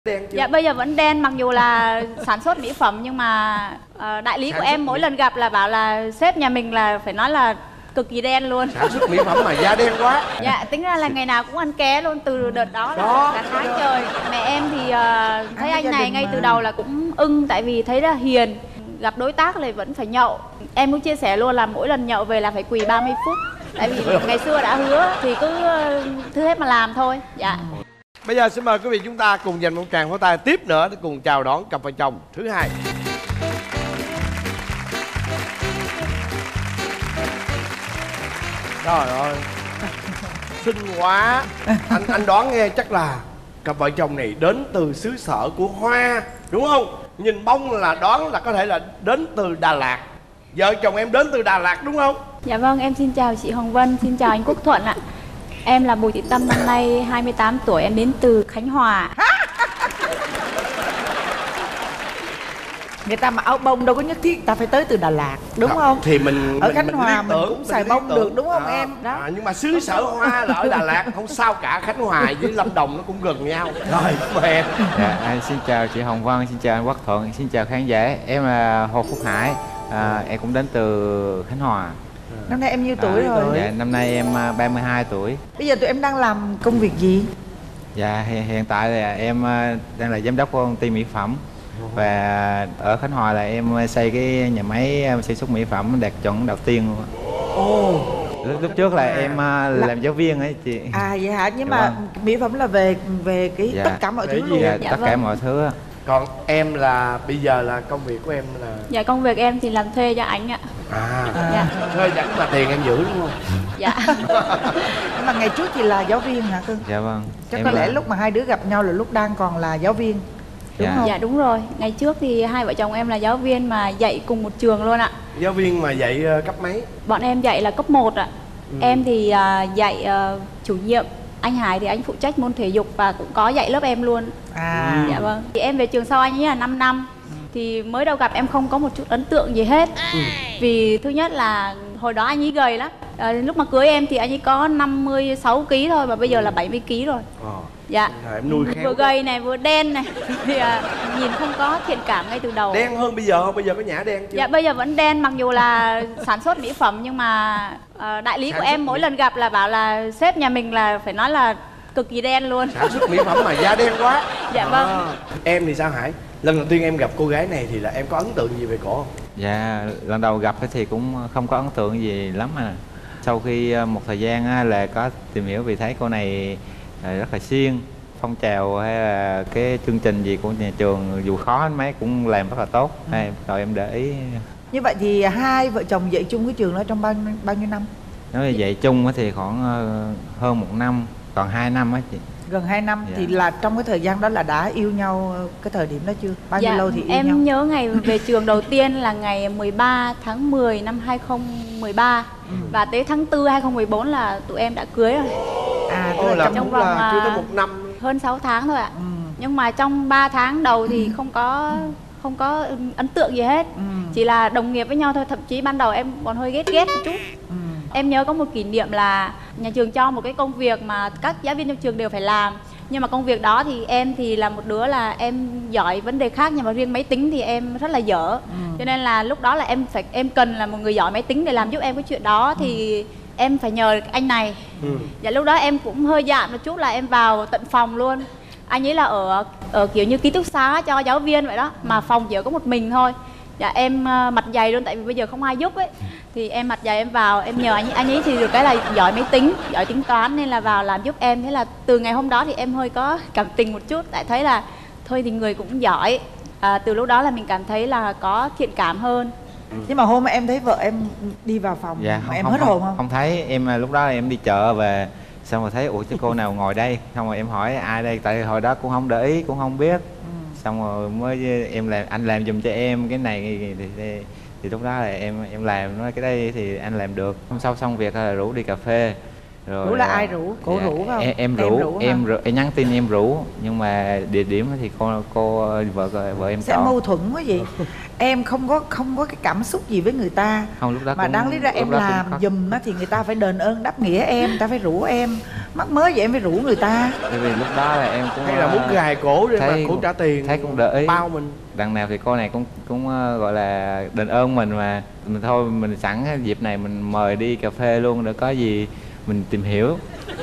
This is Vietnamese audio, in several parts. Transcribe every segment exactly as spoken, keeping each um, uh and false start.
Đen chưa? Dạ bây giờ vẫn đen, mặc dù là sản xuất mỹ phẩm nhưng mà uh, đại lý sản của em mỗi mỹ... lần gặp là bảo là sếp nhà mình là phải nói là cực kỳ đen luôn. Sản xuất mỹ phẩm mà da đen quá. Dạ tính ra là ngày nào cũng ăn ké luôn, từ đợt đó là đó. cả tháng trời. Mẹ em thì uh, thấy anh này ngay từ đầu là cũng ưng, tại vì thấy là hiền, gặp đối tác thì vẫn phải nhậu. Em cũng chia sẻ luôn là mỗi lần nhậu về là phải quỳ ba mươi phút, tại vì ngày xưa đã hứa thì cứ thứ hết mà làm thôi. Dạ. Bây giờ xin mời quý vị chúng ta cùng dành một tràng pháo tay tiếp nữa để cùng chào đón cặp vợ chồng thứ hai. Trời ơi, xinh quá. Anh anh đoán nghe chắc là cặp vợ chồng này đến từ xứ sở của hoa, đúng không? Nhìn bông là đoán là có thể là đến từ Đà Lạt. Vợ chồng em đến từ Đà Lạt đúng không? Dạ vâng, em xin chào chị Hồng Vân, xin chào anh Quốc Thuận ạ. Em là Bùi Thị Tâm, năm nay hai mươi tám tuổi, em đến từ Khánh Hòa. Người ta mặc áo bông đâu có nhất thiết ta phải tới từ Đà Lạt, đúng không? không? Thì mình ở mình, Khánh mình Hòa mình tưởng, cũng mình xài bông tưởng. được, đúng không à, em? Đó. À, nhưng mà xứ sở hoa là ở Đà Lạt, không sao cả. Khánh Hòa với Lâm Đồng nó cũng gần nhau. Rồi, mời em. Dạ, à, xin chào chị Hồng Vân, xin chào anh Quốc Thuận, xin chào khán giả. Em là Hồ Phúc Hải, à, em cũng đến từ Khánh Hòa. Năm nay em nhiêu tuổi à, rồi? Dạ, năm nay em ba mươi hai tuổi. Bây giờ tụi em đang làm công việc gì? Dạ, hiện, hiện tại là em đang là giám đốc của công ty mỹ phẩm. Và ở Khánh Hòa là em xây cái nhà máy sản xuất mỹ phẩm đạt chuẩn đầu tiên luôn. Ồ. Lúc, lúc trước là em là... làm giáo viên ấy chị. À vậy hả? Nhưng dạ mà vâng. mỹ phẩm là về về cái dạ. tất cả mọi về thứ gì? luôn. Dạ, Dạ tất vâng. cả mọi thứ. Còn em là bây giờ là công việc của em là... Dạ công việc em thì làm thuê cho anh ạ. À, À. Dạ. thuê dẫn mà tiền em giữ đúng không? Dạ. Nhưng mà ngày trước thì là giáo viên hả cưng? Dạ vâng. Chắc em có lẽ là... lúc mà hai đứa gặp nhau là lúc đang còn là giáo viên, đúng Dạ. không? Dạ đúng rồi, ngày trước thì hai vợ chồng em là giáo viên mà dạy cùng một trường luôn ạ. Giáo viên mà dạy uh, cấp mấy? Bọn em dạy là cấp một ạ. Ừ. Em thì uh, dạy uh, chủ nhiệm, anh Hải thì anh phụ trách môn thể dục và cũng có dạy lớp em luôn. À. Dạ vâng. Thì em về trường sau anh ấy là năm năm. Thì mới đầu gặp em không có một chút ấn tượng gì hết. Ừ. Vì thứ nhất là hồi đó anh ấy gầy lắm. À, lúc mà cưới em thì anh ấy có năm mươi sáu ki lô gam thôi, mà bây giờ là bảy mươi ki lô gam rồi. Ờ. Dạ. À, em nuôi khéo. Vừa gầy này vừa đen này. Thì à, nhìn không có thiện cảm ngay từ đầu. Đen hơn bây giờ không? Bây giờ có nhã đen chưa? Dạ bây giờ vẫn đen, mặc dù là sản xuất mỹ phẩm nhưng mà à, đại lý sản của em mỗi mỹ... lần gặp là bảo là sếp nhà mình là phải nói là cực kỳ đen luôn. Sản xuất mỹ phẩm mà da đen quá. Dạ vâng. À. Em thì sao Hải? Lần đầu tiên em gặp cô gái này thì là em có ấn tượng gì về cổ không? Dạ, lần đầu gặp thì cũng không có ấn tượng gì lắm à. Sau khi một thời gian là có tìm hiểu vì thấy cô này rất là siêng, phong trào hay là cái chương trình gì của nhà trường dù khó đến mấy cũng làm rất là tốt. Ừ. Rồi em để ý. Như vậy thì hai vợ chồng dạy chung cái trường đó trong bao bao nhiêu năm? Nói về dạy chung thì khoảng hơn một năm, còn hai năm á chị. Gần hai năm. Dạ. Thì là trong cái thời gian đó là đã yêu nhau cái thời điểm đó chưa? Bao nhiêu dạ, lâu thì yêu em nhau? Em nhớ ngày về trường đầu tiên là ngày mười ba tháng mười năm hai không một ba. Ừ. Và tới tháng tư hai không một bốn là tụi em đã cưới rồi. À, Ô, là trong vòng là chưa tới một năm. Hơn sáu tháng thôi ạ. Ừ. Nhưng mà trong ba tháng đầu thì không có không có ấn tượng gì hết. Ừ. Chỉ là đồng nghiệp với nhau thôi, thậm chí ban đầu em còn hơi ghét ghét một chút. Ừ. Em nhớ có một kỷ niệm là nhà trường cho một cái công việc mà các giáo viên trong trường đều phải làm. Nhưng mà công việc đó thì em thì là một đứa là em giỏi vấn đề khác, nhưng mà riêng máy tính thì em rất là dở. Ừ. Cho nên là lúc đó là em phải em cần là một người giỏi máy tính để làm giúp em cái chuyện đó. Thì ừ. em phải nhờ anh này. Ừ. Dạ lúc đó em cũng hơi dạn một chút là em vào tận phòng luôn. Anh ấy là ở ở kiểu như ký túc xá cho giáo viên vậy đó, mà phòng chỉ có một mình thôi. Dạ em uh, mặt dày luôn, tại vì bây giờ không ai giúp ấy. Thì em mặt dày em vào, em nhờ anh anh ấy thì được cái là giỏi máy tính, giỏi tính toán nên là vào làm giúp em. Thế là từ ngày hôm đó thì em hơi có cảm tình một chút, tại thấy là thôi thì người cũng giỏi. À, từ lúc đó là mình cảm thấy là có thiện cảm hơn. Ừ. Nhưng mà hôm mà em thấy vợ em đi vào phòng dạ, mà không, em không, hết không, hồn không? Không thấy, em lúc đó em đi chợ về xong rồi thấy ủa chứ cô nào ngồi đây, xong rồi em hỏi ai đây, tại hồi đó cũng không để ý, cũng không biết. Ừ. Xong rồi mới em làm, anh làm giùm cho em cái này thì, thì, thì, thì lúc đó là em em làm nói cái đây thì anh làm được. Hôm sau xong việc là rủ đi cà phê. Rồi rủ là ai rủ? Cô dạ, rủ không? Em, em rủ, em rủ, em, rủ em nhắn tin em rủ, nhưng mà địa điểm thì cô cô vợ vợ em sẽ chọn. Mâu thuẫn quá vậy. Em không có không có cái cảm xúc gì với người ta. Không, lúc đó mà cũng, đáng lý ra em làm giùm á thì người ta phải đền ơn đáp nghĩa em, ta phải rủ em. Mắc mới vậy em phải rủ người ta. Bởi vì lúc đó là em cũng hay là muốn gài cổ để thấy, mà cổ trả tiền, thấy cũng đợi ý bao mình. Đằng nào thì cô này cũng cũng uh, gọi là đền ơn mình mà, mình thôi mình sẵn dịp này mình mời đi cà phê luôn để có gì mình tìm hiểu.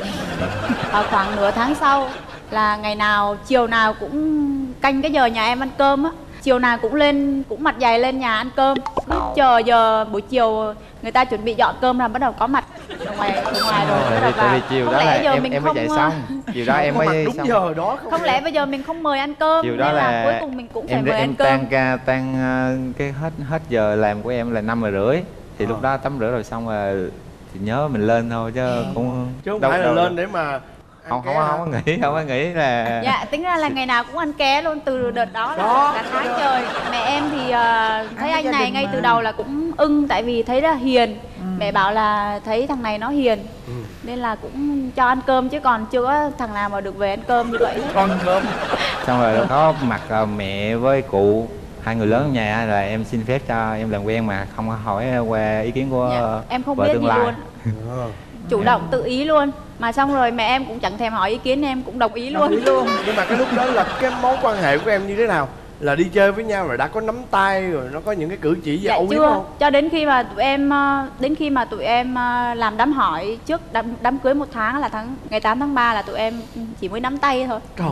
Ở khoảng nửa tháng sau là ngày nào chiều nào cũng canh cái giờ nhà em ăn cơm á, chiều nào cũng lên, cũng mặt dày lên nhà ăn cơm, cứ chờ giờ buổi chiều người ta chuẩn bị dọn cơm là bắt đầu có mặt ở ngoài ở ngoài rồi bắt đầu Tại vì vào. chiều Không đó lẽ là giờ em mình em mới không, chạy xong, chiều đó em Không mới mặc đúng xong. giờ đó không, không lẽ bây giờ mình không mời ăn cơm, Chiều đó nên là, là cuối cùng mình cũng phải em mời em ăn cơm. tan ca tan uh, cái hết hết giờ làm của em là năm giờ rưỡi thì Ờ. lúc đó tắm rửa rồi xong rồi thì nhớ mình lên thôi chứ cũng chứ không đâu- phải là đâu- lên để mà ăn không ké không hả? không có nghĩ không có nghĩ là Dạ, tính ra là ngày nào cũng ăn ké luôn, từ đợt đó là Đó. cả tháng trời. Mẹ em thì uh, thấy với anh gia này đình ngay mà. từ đầu là cũng ưng, tại vì thấy rất là hiền. Mẹ bảo là thấy thằng này nó hiền, Ừ. nên là cũng cho ăn cơm, chứ còn chưa có thằng nào mà được về ăn cơm như vậy hết. Con cơm. xong rồi có mặt ờ, mẹ với cụ hai người lớn ở nhà là em xin phép cho em làm quen mà không có hỏi qua ý kiến của Dạ, em không vợ biết tương gì lai. luôn, Ờ. chủ động tự ý luôn. Mà xong rồi mẹ em cũng chẳng thèm hỏi ý kiến, em cũng đồng ý luôn. Đồng ý luôn. Nhưng mà cái lúc đó là cái mối quan hệ của em như thế nào? Là đi chơi với nhau rồi đã có nắm tay rồi nó có những cái cử chỉ gì Dạ âu yếm chưa, không? cho đến khi mà tụi em ờ, đến khi mà tụi em ờ, làm đám hỏi trước đám, đám cưới một tháng là tháng ngày tám tháng ba là tụi em chỉ mới nắm tay thôi. Trời.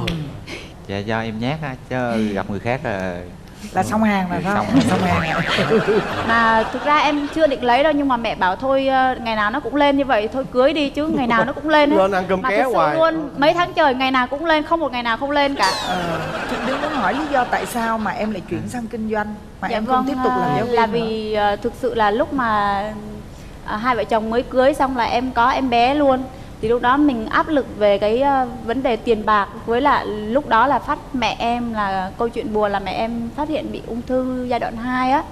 Dạ do em nhát á chứ gặp người khác là Là xong hàng rồi phải không? Xong. Xong hàng rồi. Mà thực ra em chưa định lấy đâu, nhưng mà mẹ bảo thôi ờ, ngày nào nó cũng lên như vậy thôi cưới đi, chứ ngày nào nó cũng lên hết. Lên ăn cơm Mà ké thực sự hoài. luôn, mấy tháng trời ngày nào cũng lên, không một ngày nào không lên cả. Ờ, chị đừng muốn hỏi lý do tại sao mà em lại chuyển sang kinh doanh mà Dạ em không vâng, tiếp tục làm ờ, giáo viên là nữa? vì ờ, thực sự là lúc mà ờ, hai vợ chồng mới cưới xong là em có em bé luôn, thì lúc đó mình áp lực về cái ờ, vấn đề tiền bạc, với lại lúc đó là phát mẹ em là câu chuyện buồn là mẹ em phát hiện bị ung thư giai đoạn hai á.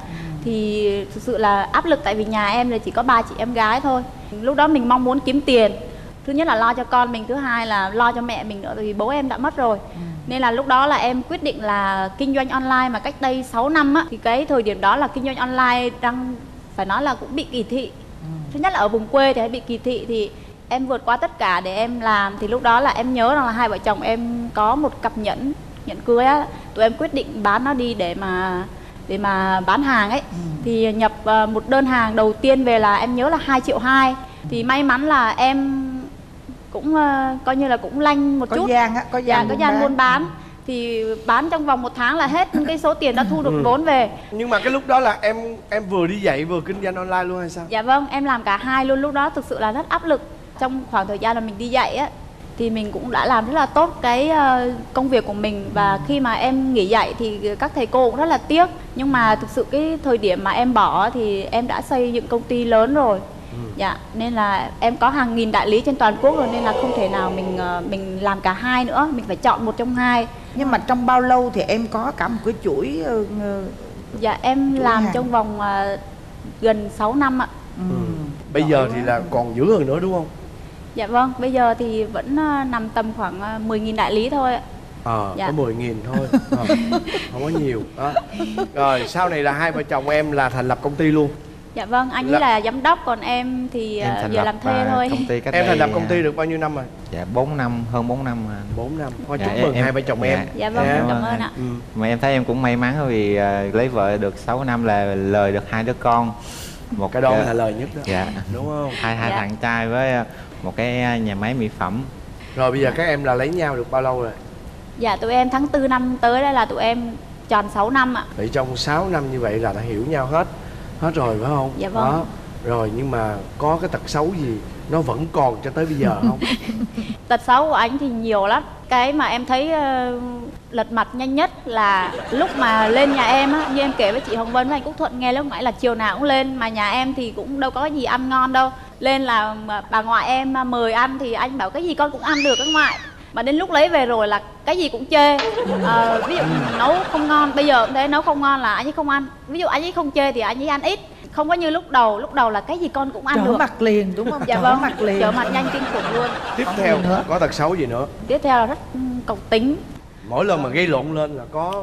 Thì thực sự là áp lực, tại vì nhà em là chỉ có ba chị em gái thôi. Lúc đó mình mong muốn kiếm tiền, thứ nhất là lo cho con mình, thứ hai là lo cho mẹ mình nữa, tại vì bố em đã mất rồi. Nên là lúc đó là em quyết định là kinh doanh online, mà cách đây sáu năm á, thì cái thời điểm đó là kinh doanh online đang phải nói là cũng bị kỳ thị. Thứ nhất là ở vùng quê thì hay bị kỳ thị, thì em vượt qua tất cả để em làm. Thì lúc đó là em nhớ rằng là hai vợ chồng em có một cặp nhẫn nhẫn cưới á, tụi em quyết định bán nó đi để mà để mà bán hàng ấy. Thì nhập ờ, một đơn hàng đầu tiên về là em nhớ là hai triệu hai. Thì may mắn là em cũng ờ, coi như là cũng lanh một Có chút. gian á, có Dạ, gian có buôn gian bán. buôn bán. Thì bán trong vòng một tháng là hết cái số tiền đã thu được vốn về. Nhưng mà cái lúc đó là em em vừa đi dạy vừa kinh doanh online luôn hay sao? Dạ vâng, em làm cả hai luôn. Lúc đó thực sự là rất áp lực. Trong khoảng thời gian mà mình đi dạy á, thì mình cũng đã làm rất là tốt cái ờ, công việc của mình. Và khi mà em nghỉ dạy thì các thầy cô cũng rất là tiếc. Nhưng mà thực sự cái thời điểm mà em bỏ thì em đã xây dựng công ty lớn rồi. Dạ, nên là em có hàng nghìn đại lý trên toàn quốc rồi, nên là không thể nào mình ờ, mình làm cả hai nữa, mình phải chọn một trong hai. Nhưng mà trong bao lâu thì em có cả một cái chuỗi ờ, ờ, Dạ, em Chuỗi làm hàng. trong vòng ờ, gần sáu năm ạ. ừ. Bây giờ thì là còn dữ hơn nữa đúng không? Dạ vâng, bây giờ thì vẫn ờ, nằm tầm khoảng ờ, mười nghìn đại lý thôi ạ. Ờ, Dạ. có mười nghìn thôi. Ờ, không có nhiều đó. Rồi sau này là hai vợ chồng em là thành lập công ty luôn. Dạ vâng, anh Là- ấy là giám đốc, còn em thì em ờ, thành giờ lập làm thuê à, thôi. công ty cách Em thành lập đây, công ty à, được bao nhiêu năm rồi? dạ bốn năm, hơn bốn năm mà. bốn năm. Thôi Dạ, chúc em- mừng em- hai vợ chồng dạ. em. Dạ vâng, Dạ. cảm ơn ạ. Ừ. Mà em thấy em cũng may mắn vì à, lấy vợ được sáu năm là lời được hai đứa con. Một Cái đó à, là lời nhất đó. Dạ. Đúng không? Hai hai Dạ. thằng trai với à, một cái à, nhà máy mỹ phẩm. Rồi bây giờ các em là lấy nhau được bao lâu rồi? Dạ, tụi em tháng tư năm tới đây là tụi em tròn sáu năm ạ. Vậy trong sáu năm như vậy là đã hiểu nhau hết hết rồi phải không? Dạ vâng. Đó. Rồi nhưng mà có cái tật xấu gì nó vẫn còn cho tới bây giờ không? Tật xấu của anh thì nhiều lắm. Cái mà em thấy ờ, lật mặt nhanh nhất là lúc mà lên nhà em á, như em kể với chị Hồng Vân với anh Quốc Thuận nghe lúc nãy là chiều nào cũng lên, mà nhà em thì cũng đâu có gì ăn ngon đâu. Lên là mà bà ngoại em mời ăn thì anh bảo cái gì con cũng ăn được các ngoại. Mà đến lúc lấy về rồi là cái gì cũng chê. Ờ, ví dụ nấu không ngon, bây giờ cũng thế, nấu không ngon là anh ấy không ăn. Ví dụ anh ấy không chê thì anh ấy ăn ít. Không có như lúc đầu, lúc đầu là cái gì con cũng ăn trở được. mặt liền đúng không? Dạ trở vâng, mặt liền. trở mặt nhanh kinh khủng luôn. Tiếp Không theo gì nữa. có tật xấu gì nữa? Tiếp theo là rất ừ, cộc tính. Mỗi lần mà gây lộn lên là có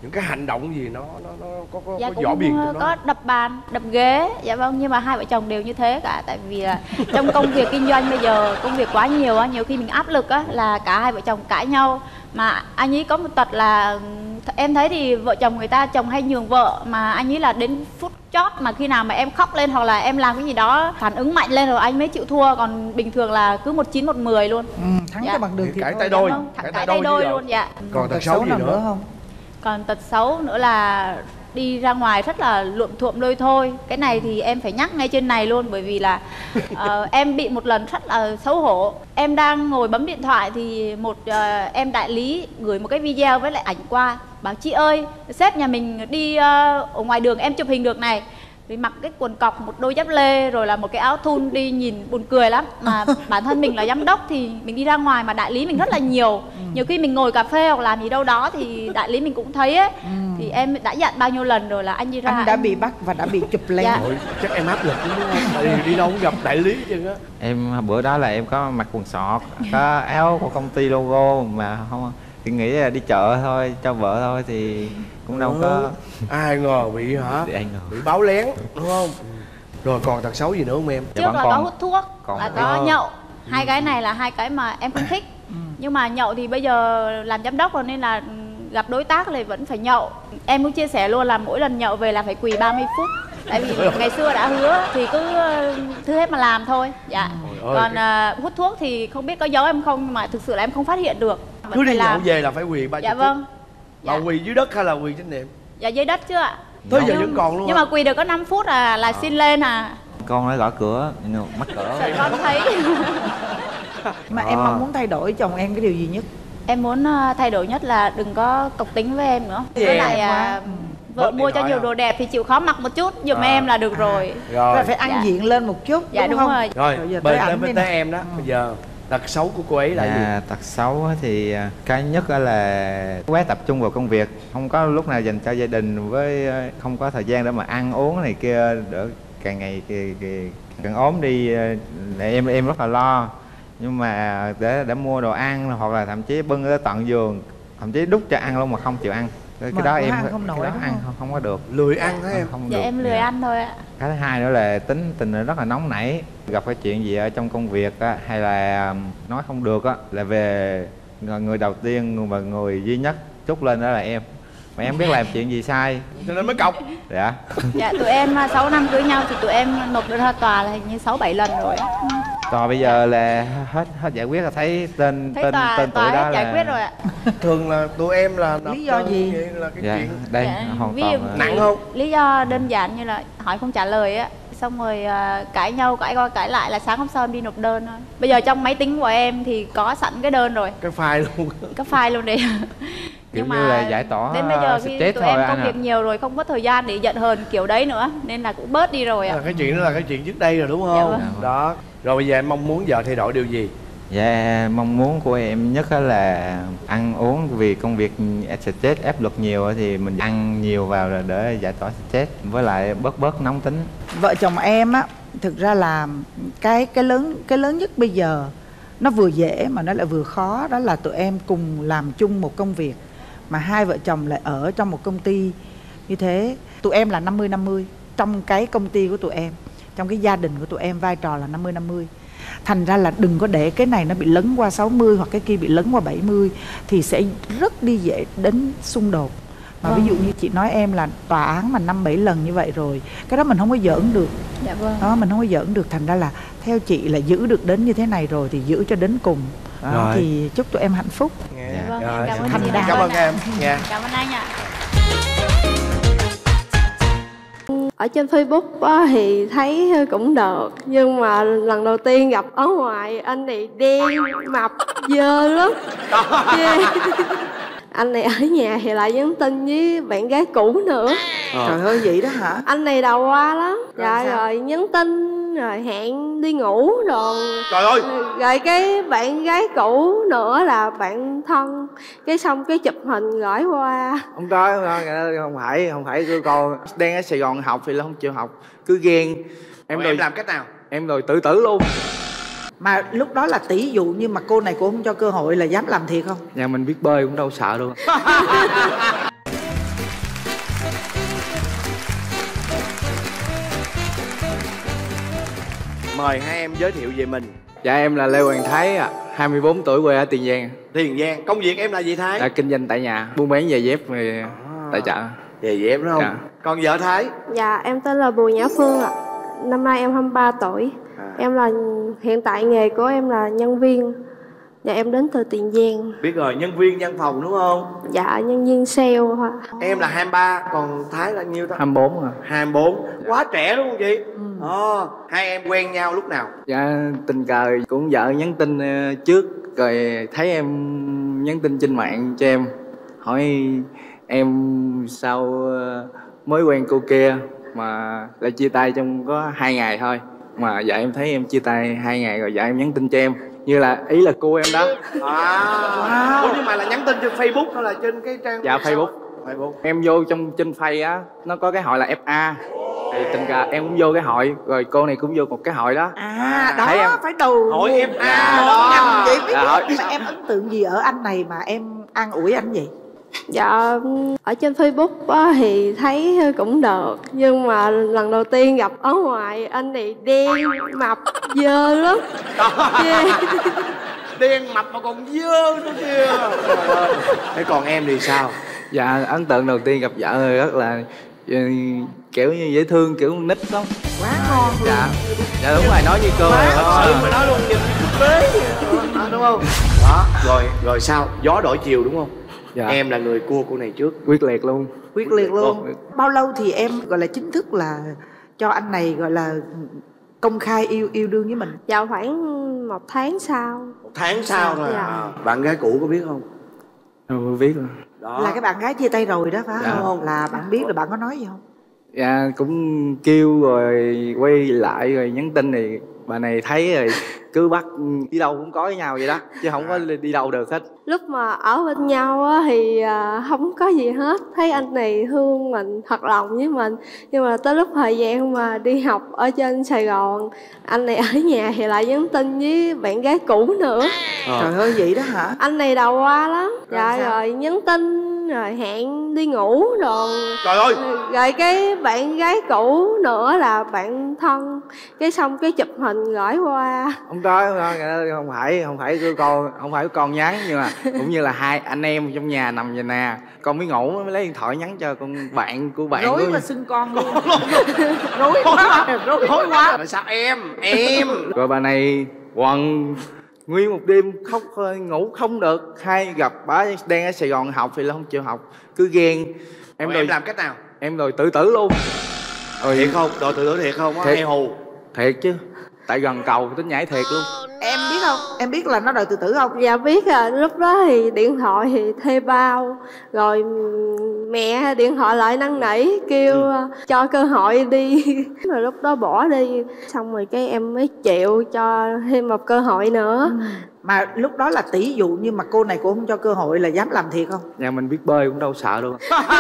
những cái hành động gì nó nó nó có có, Dạ có cũng võ biền trong đó. có đập bàn, đập ghế. Dạ vâng, nhưng mà hai vợ chồng đều như thế cả. Tại vì là trong công việc kinh doanh bây giờ công việc quá nhiều á, nhiều khi mình áp lực á là cả hai vợ chồng cãi nhau. Mà anh ấy có một tật là em thấy thì vợ chồng người ta chồng hay nhường vợ, mà anh ấy là đến phút chót mà khi nào mà em khóc lên hoặc là em làm cái gì đó phản ứng mạnh lên rồi anh mới chịu thua, còn bình thường là cứ một chín một mười luôn. Ừ, thắng Dạ. cho bằng được thì Cãi thôi. tay đôi. Dạ vâng, thẳng Cãi cãi tay tay đôi đôi chứ luôn. Dạ. Còn tật xấu gì nào nữa? không? Còn tật xấu nữa là đi ra ngoài rất là luộm thuộm đôi thôi. Cái này thì em phải nhắc ngay trên này luôn, bởi vì là uh, em bị một lần rất là xấu hổ. Em đang ngồi bấm điện thoại thì một uh, em đại lý gửi một cái video với lại ảnh qua, bảo chị ơi sếp nhà mình đi uh, ở ngoài đường em chụp hình được này, vì mặc cái quần cọc, một đôi dép lê, rồi là một cái áo thun đi nhìn buồn cười lắm. Mà bản thân mình là giám đốc thì mình đi ra ngoài mà đại lý mình rất là nhiều. Nhiều khi mình ngồi cà phê hoặc làm gì đâu đó thì đại lý mình cũng thấy ấy. Thì em đã dặn bao nhiêu lần rồi là anh đi ra Anh đã anh... bị bắt và đã bị chụp lên. Dạ. Ôi, chắc em áp lực đúng không? Tại vì đi đâu cũng gặp đại lý chứ á. Em bữa đó là em có mặc quần sọt, có áo của công ty logo mà không, thì nghĩ là đi chợ thôi, cho vợ thôi thì cũng đâu có. Ai ngờ bị hả? Bị ai ngờ. Bị báo lén đúng không? Rồi còn tật xấu gì nữa không em? Trước Dạ, là còn- có hút thuốc, còn- là có Ờ. nhậu. Hai cái này là hai cái mà em không thích. Nhưng mà nhậu thì bây giờ làm giám đốc rồi nên là gặp đối tác thì vẫn phải nhậu. Em cũng chia sẻ luôn là mỗi lần nhậu về là phải quỳ ba mươi phút. Tại vì ngày xưa đã hứa thì cứ thứ hết mà làm thôi. Dạ. Ôi ơi, Còn cái- à, hút thuốc thì không biết có giấu em không, nhưng mà thực sự là em không phát hiện được. Vẫn Cứ phải đi nhậu làm. về là phải quỳ ba Dạ chục vâng. phút. Dạ. Bà quỳ dưới đất hay là quỳ trên nệm? Dạ dưới đất chứ ạ. Tới giờ Nhưng- vẫn còn luôn Nhưng hả? mà quỳ được có năm phút à là xin lên à. Con nó gõ cửa, mắc cửa. Sợ con thấy. Mà em À. mong muốn thay đổi chồng em cái điều gì nhất? Em muốn ờ, thay đổi nhất là đừng có cộc tính với em nữa. Dạ. Với lại Quá. à, Ừ. vợ Bớt mua điện cho thoại nhiều không? đồ đẹp thì chịu khó mặc một chút giùm À. em là được rồi. Rồi. Rồi phải ăn Dạ. diện lên một chút, Dạ, đúng đúng không? rồi. Rồi, Rồi giờ bên tới tới, ảnh bên đi tới nè. em đó. Bây giờ tật xấu của cô ấy là gì? À, tật xấu á thì à, cái nhất á là quá tập trung vào công việc, không có lúc nào dành cho gia đình, với à, không có thời gian để mà ăn uống này kia, đỡ càng ngày càng, càng, càng ốm đi. à, Để em em rất là lo, nhưng mà để để mua đồ ăn hoặc là thậm chí bưng tới tận giường, thậm chí đút cho ăn luôn mà không chịu ăn. Cái, Mà cái đó có em ăn không nổi, cái đó đúng ăn không? không, không có được. Lười ăn hả em? Không Dạ được. em lười Dạ. ăn thôi ạ. Cái thứ hai nữa là tính tình rất là nóng nảy, gặp cái chuyện gì ở trong công việc á, hay là nói không được á, là về người người đầu tiên và người duy nhất trút lên đó là em. Mà em biết làm chuyện gì sai. Cho nên mới cọc. Dạ. Dạ tụi em à, sáu năm cưới nhau thì tụi em nộp đơn ra tòa là hình như sáu bảy lần rồi. Tòa bây giờ là hết hết giải quyết, là thấy tên Thấy tên tòa tên tòa tuổi đó hết giải là quyết rồi ạ. Thường là tụi em là nộp Lý do đơn gì? vậy là cái Dạ, chuyện đây Dạ, hoàn ví toàn dụ- là- nặng không? Lý do đơn giản như là hỏi không trả lời á, xong rồi à, cãi nhau cãi qua cãi lại là sáng hôm sau em đi nộp đơn thôi. Bây giờ trong máy tính của em thì có sẵn cái đơn rồi, cái file luôn. cái file luôn đi. Kiểu như là giải tỏa đến bây giờ khi stress tụi thôi em anh công ạ. việc nhiều rồi không có thời gian để giận hờn kiểu đấy nữa nên là cũng bớt đi rồi ạ. À, cái chuyện đó là cái chuyện trước đây rồi đúng Dạ không? vâng. Đó. Rồi bây giờ em mong muốn vợ thay đổi điều gì? Dạ, mong muốn của em nhất á là ăn uống, vì công việc stress áp lực nhiều á thì mình ăn nhiều vào rồi để giải tỏa stress, với lại bớt bớt nóng tính. Vợ chồng em á, thực ra là cái cái lớn cái lớn nhất bây giờ nó vừa dễ mà nó lại vừa khó, đó là tụi em cùng làm chung một công việc mà hai vợ chồng lại ở trong một công ty như thế. Tụi em là năm mươi năm mươi trong cái công ty của tụi em, trong cái gia đình của tụi em vai trò là năm mươi năm mươi. Thành ra là đừng có để cái này nó bị lấn qua sáu mươi hoặc cái kia bị lấn qua bảy mươi thì sẽ rất đi dễ đến xung đột. Mà ví dụ như chị nói em là tòa án mà năm bảy lần như vậy rồi, cái đó mình không có giỡn được. Dạ vâng. Đó, mình không có giỡn được. Thành ra là theo chị là giữ được đến như thế này rồi thì giữ cho đến cùng. Đó, Rồi. thì chúc tụi em hạnh phúc. Nghe. Dạ. Vâng, Rồi. cảm ơn Thành chị đạt. đã Cảm ơn ạ. em. Nha. Cảm ơn anh ạ. Ở trên Facebook á, thì thấy cũng được, nhưng mà lần đầu tiên gặp ở ngoài anh này đen mập dơ lắm. Ghê. Anh này ở nhà thì lại nhắn tin với bạn gái cũ nữa. Ờ. Trời ơi vậy đó hả? Anh này đầu qua lắm. Rồi Rồi sao? rồi nhắn tin rồi hẹn đi ngủ rồi. Trời ơi. Rồi cái bạn gái cũ nữa là bạn thân, cái xong cái chụp hình gửi qua. Không có, không, có, không phải không phải cứ con đang ở Sài Gòn học thì là không chịu học, cứ ghen. Em, Em em rồi làm cách nào? em rồi tự tử luôn. Mà lúc đó là tỷ dụ như mà cô này cô không cho cơ hội là dám làm thiệt không? Nhà mình biết bơi cũng đâu sợ luôn. Mời hai em giới thiệu về mình. Dạ em là Lê Hoàng Thái ạ, à, hai mươi bốn tuổi, quê ở Tiền Giang. Tiền Giang. Công việc em là gì Thái? Là kinh doanh tại nhà, buôn bán giày dép về à. tại chợ. Giày dép đúng không? Dạ. Còn vợ Thái? Dạ em tên là Bùi Nhã Phương ạ. Năm nay em hai mươi ba tuổi. À. Em là hiện tại nghề của em là nhân viên. Dạ em đến từ Tiền Giang. Biết rồi, nhân viên văn phòng đúng không? Dạ nhân viên sale. Em là hai mươi ba, còn Thái là nhiêu ta? hai mươi bốn à. hai mươi bốn. Quá trẻ đúng không chị? Ừ. Ờ, hai em quen nhau lúc nào? Dạ tình cờ cũng vợ nhắn tin trước, rồi thấy em nhắn tin trên mạng cho em, hỏi em sao mới quen cô kia mà lại chia tay trong có hai ngày thôi. Mà vợ em thấy em chia tay hai ngày rồi vợ em nhắn tin cho em, như là ý là cô em đó. À, wow. Ủa nhưng mà là nhắn tin trên Facebook hay là trên cái trang? Dạ Facebook. Facebook. Em Em vô trong trên Face á, nó có cái hội là ép a. Thì tình cờ em cũng vô cái hội, rồi cô này cũng vô một cái hội đó. À đó Thấy em phải đầu hội ép a Dạ, đó. nhầm vậy mới Dạ, biết. hội- Nhưng mà em ấn tượng gì ở anh này mà em an ủi anh vậy? Dạ ở trên Facebook á, thì thấy cũng được. Nhưng mà lần đầu tiên gặp ở ngoài anh này đen, mập, dơ lắm. Yeah. Đen mập mà còn dơ nữa kìa. Thế còn em thì sao? Dạ ấn tượng đầu tiên gặp vợ rất là ừ, kiểu như dễ thương, kiểu nít lắm. Quá ngon luôn. Dạ, dạ đúng rồi, nói như cô rồi đó. Ừ mà nói luôn, nhìn thực tế à, đúng không? Đó, rồi rồi sao? Gió đổi chiều đúng không? Dạ. Em là người cua cô này trước. Quyết liệt luôn. Quyết liệt luôn. Bao lâu thì em gọi là chính thức là cho anh này gọi là công khai yêu yêu đương với mình? Dạ khoảng một tháng sau. Một tháng sau thôi. Dạ. À, bạn gái cũ có biết không? Không biết rồi. Đó. Là cái bạn gái chia tay rồi đó phải Dạ. không? Là bạn biết rồi bạn có nói gì không? Dạ cũng kêu rồi quay lại rồi nhắn tin thì bà này thấy rồi cứ bắt đi đâu cũng có với nhau vậy đó, chứ không có đi đâu được hết. Lúc mà ở bên nhau á, thì à, không có gì hết. Thấy anh này thương mình, thật lòng với mình. Nhưng mà tới lúc thời gian mà đi học ở trên Sài Gòn, anh này ở nhà thì lại nhắn tin với bạn gái cũ nữa. Ờ. Trời ơi vậy đó hả? Anh này đầu qua lắm. Rồi Dạ sao? rồi nhắn tin rồi hẹn đi ngủ rồi. Trời ơi. Rồi cái bạn gái cũ nữa là bạn thân. Cái xong cái chụp hình gửi qua. Không có, không, có, không phải không phải của con, không phải của con nhắn, nhưng mà cũng như là hai anh em trong nhà nằm vậy nè, con mới ngủ mới lấy điện thoại nhắn cho con bạn của bạn Rối của mà xưng con luôn. Rối quá, rối quá. Tại sao em? Em. rồi bà này quằn nguyên một đêm khóc thôi, ngủ không được. Hai gặp bà đang ở Sài Gòn học thì là không chịu học, cứ ghen. Em, Em em rồi làm cách nào? em rồi tự tử luôn. Rồi Thiệt không? Đồ tự tử thiệt không? Thiệt. Hay hù? thiệt chứ, tại gần cầu tính nhảy thiệt luôn. Em biết không? Em biết là nó đòi tự tử không? Dạ biết à, lúc đó thì điện thoại thì thuê bao. Rồi mẹ điện thoại lại năn nỉ kêu ừ. cho cơ hội đi. Rồi lúc đó bỏ đi. Xong rồi cái em mới chịu cho thêm một cơ hội nữa. Ừ. Mà lúc đó là tỷ dụ như mà cô này cô không cho cơ hội là dám làm thiệt không? Nhà mình biết bơi cũng đâu sợ đâu.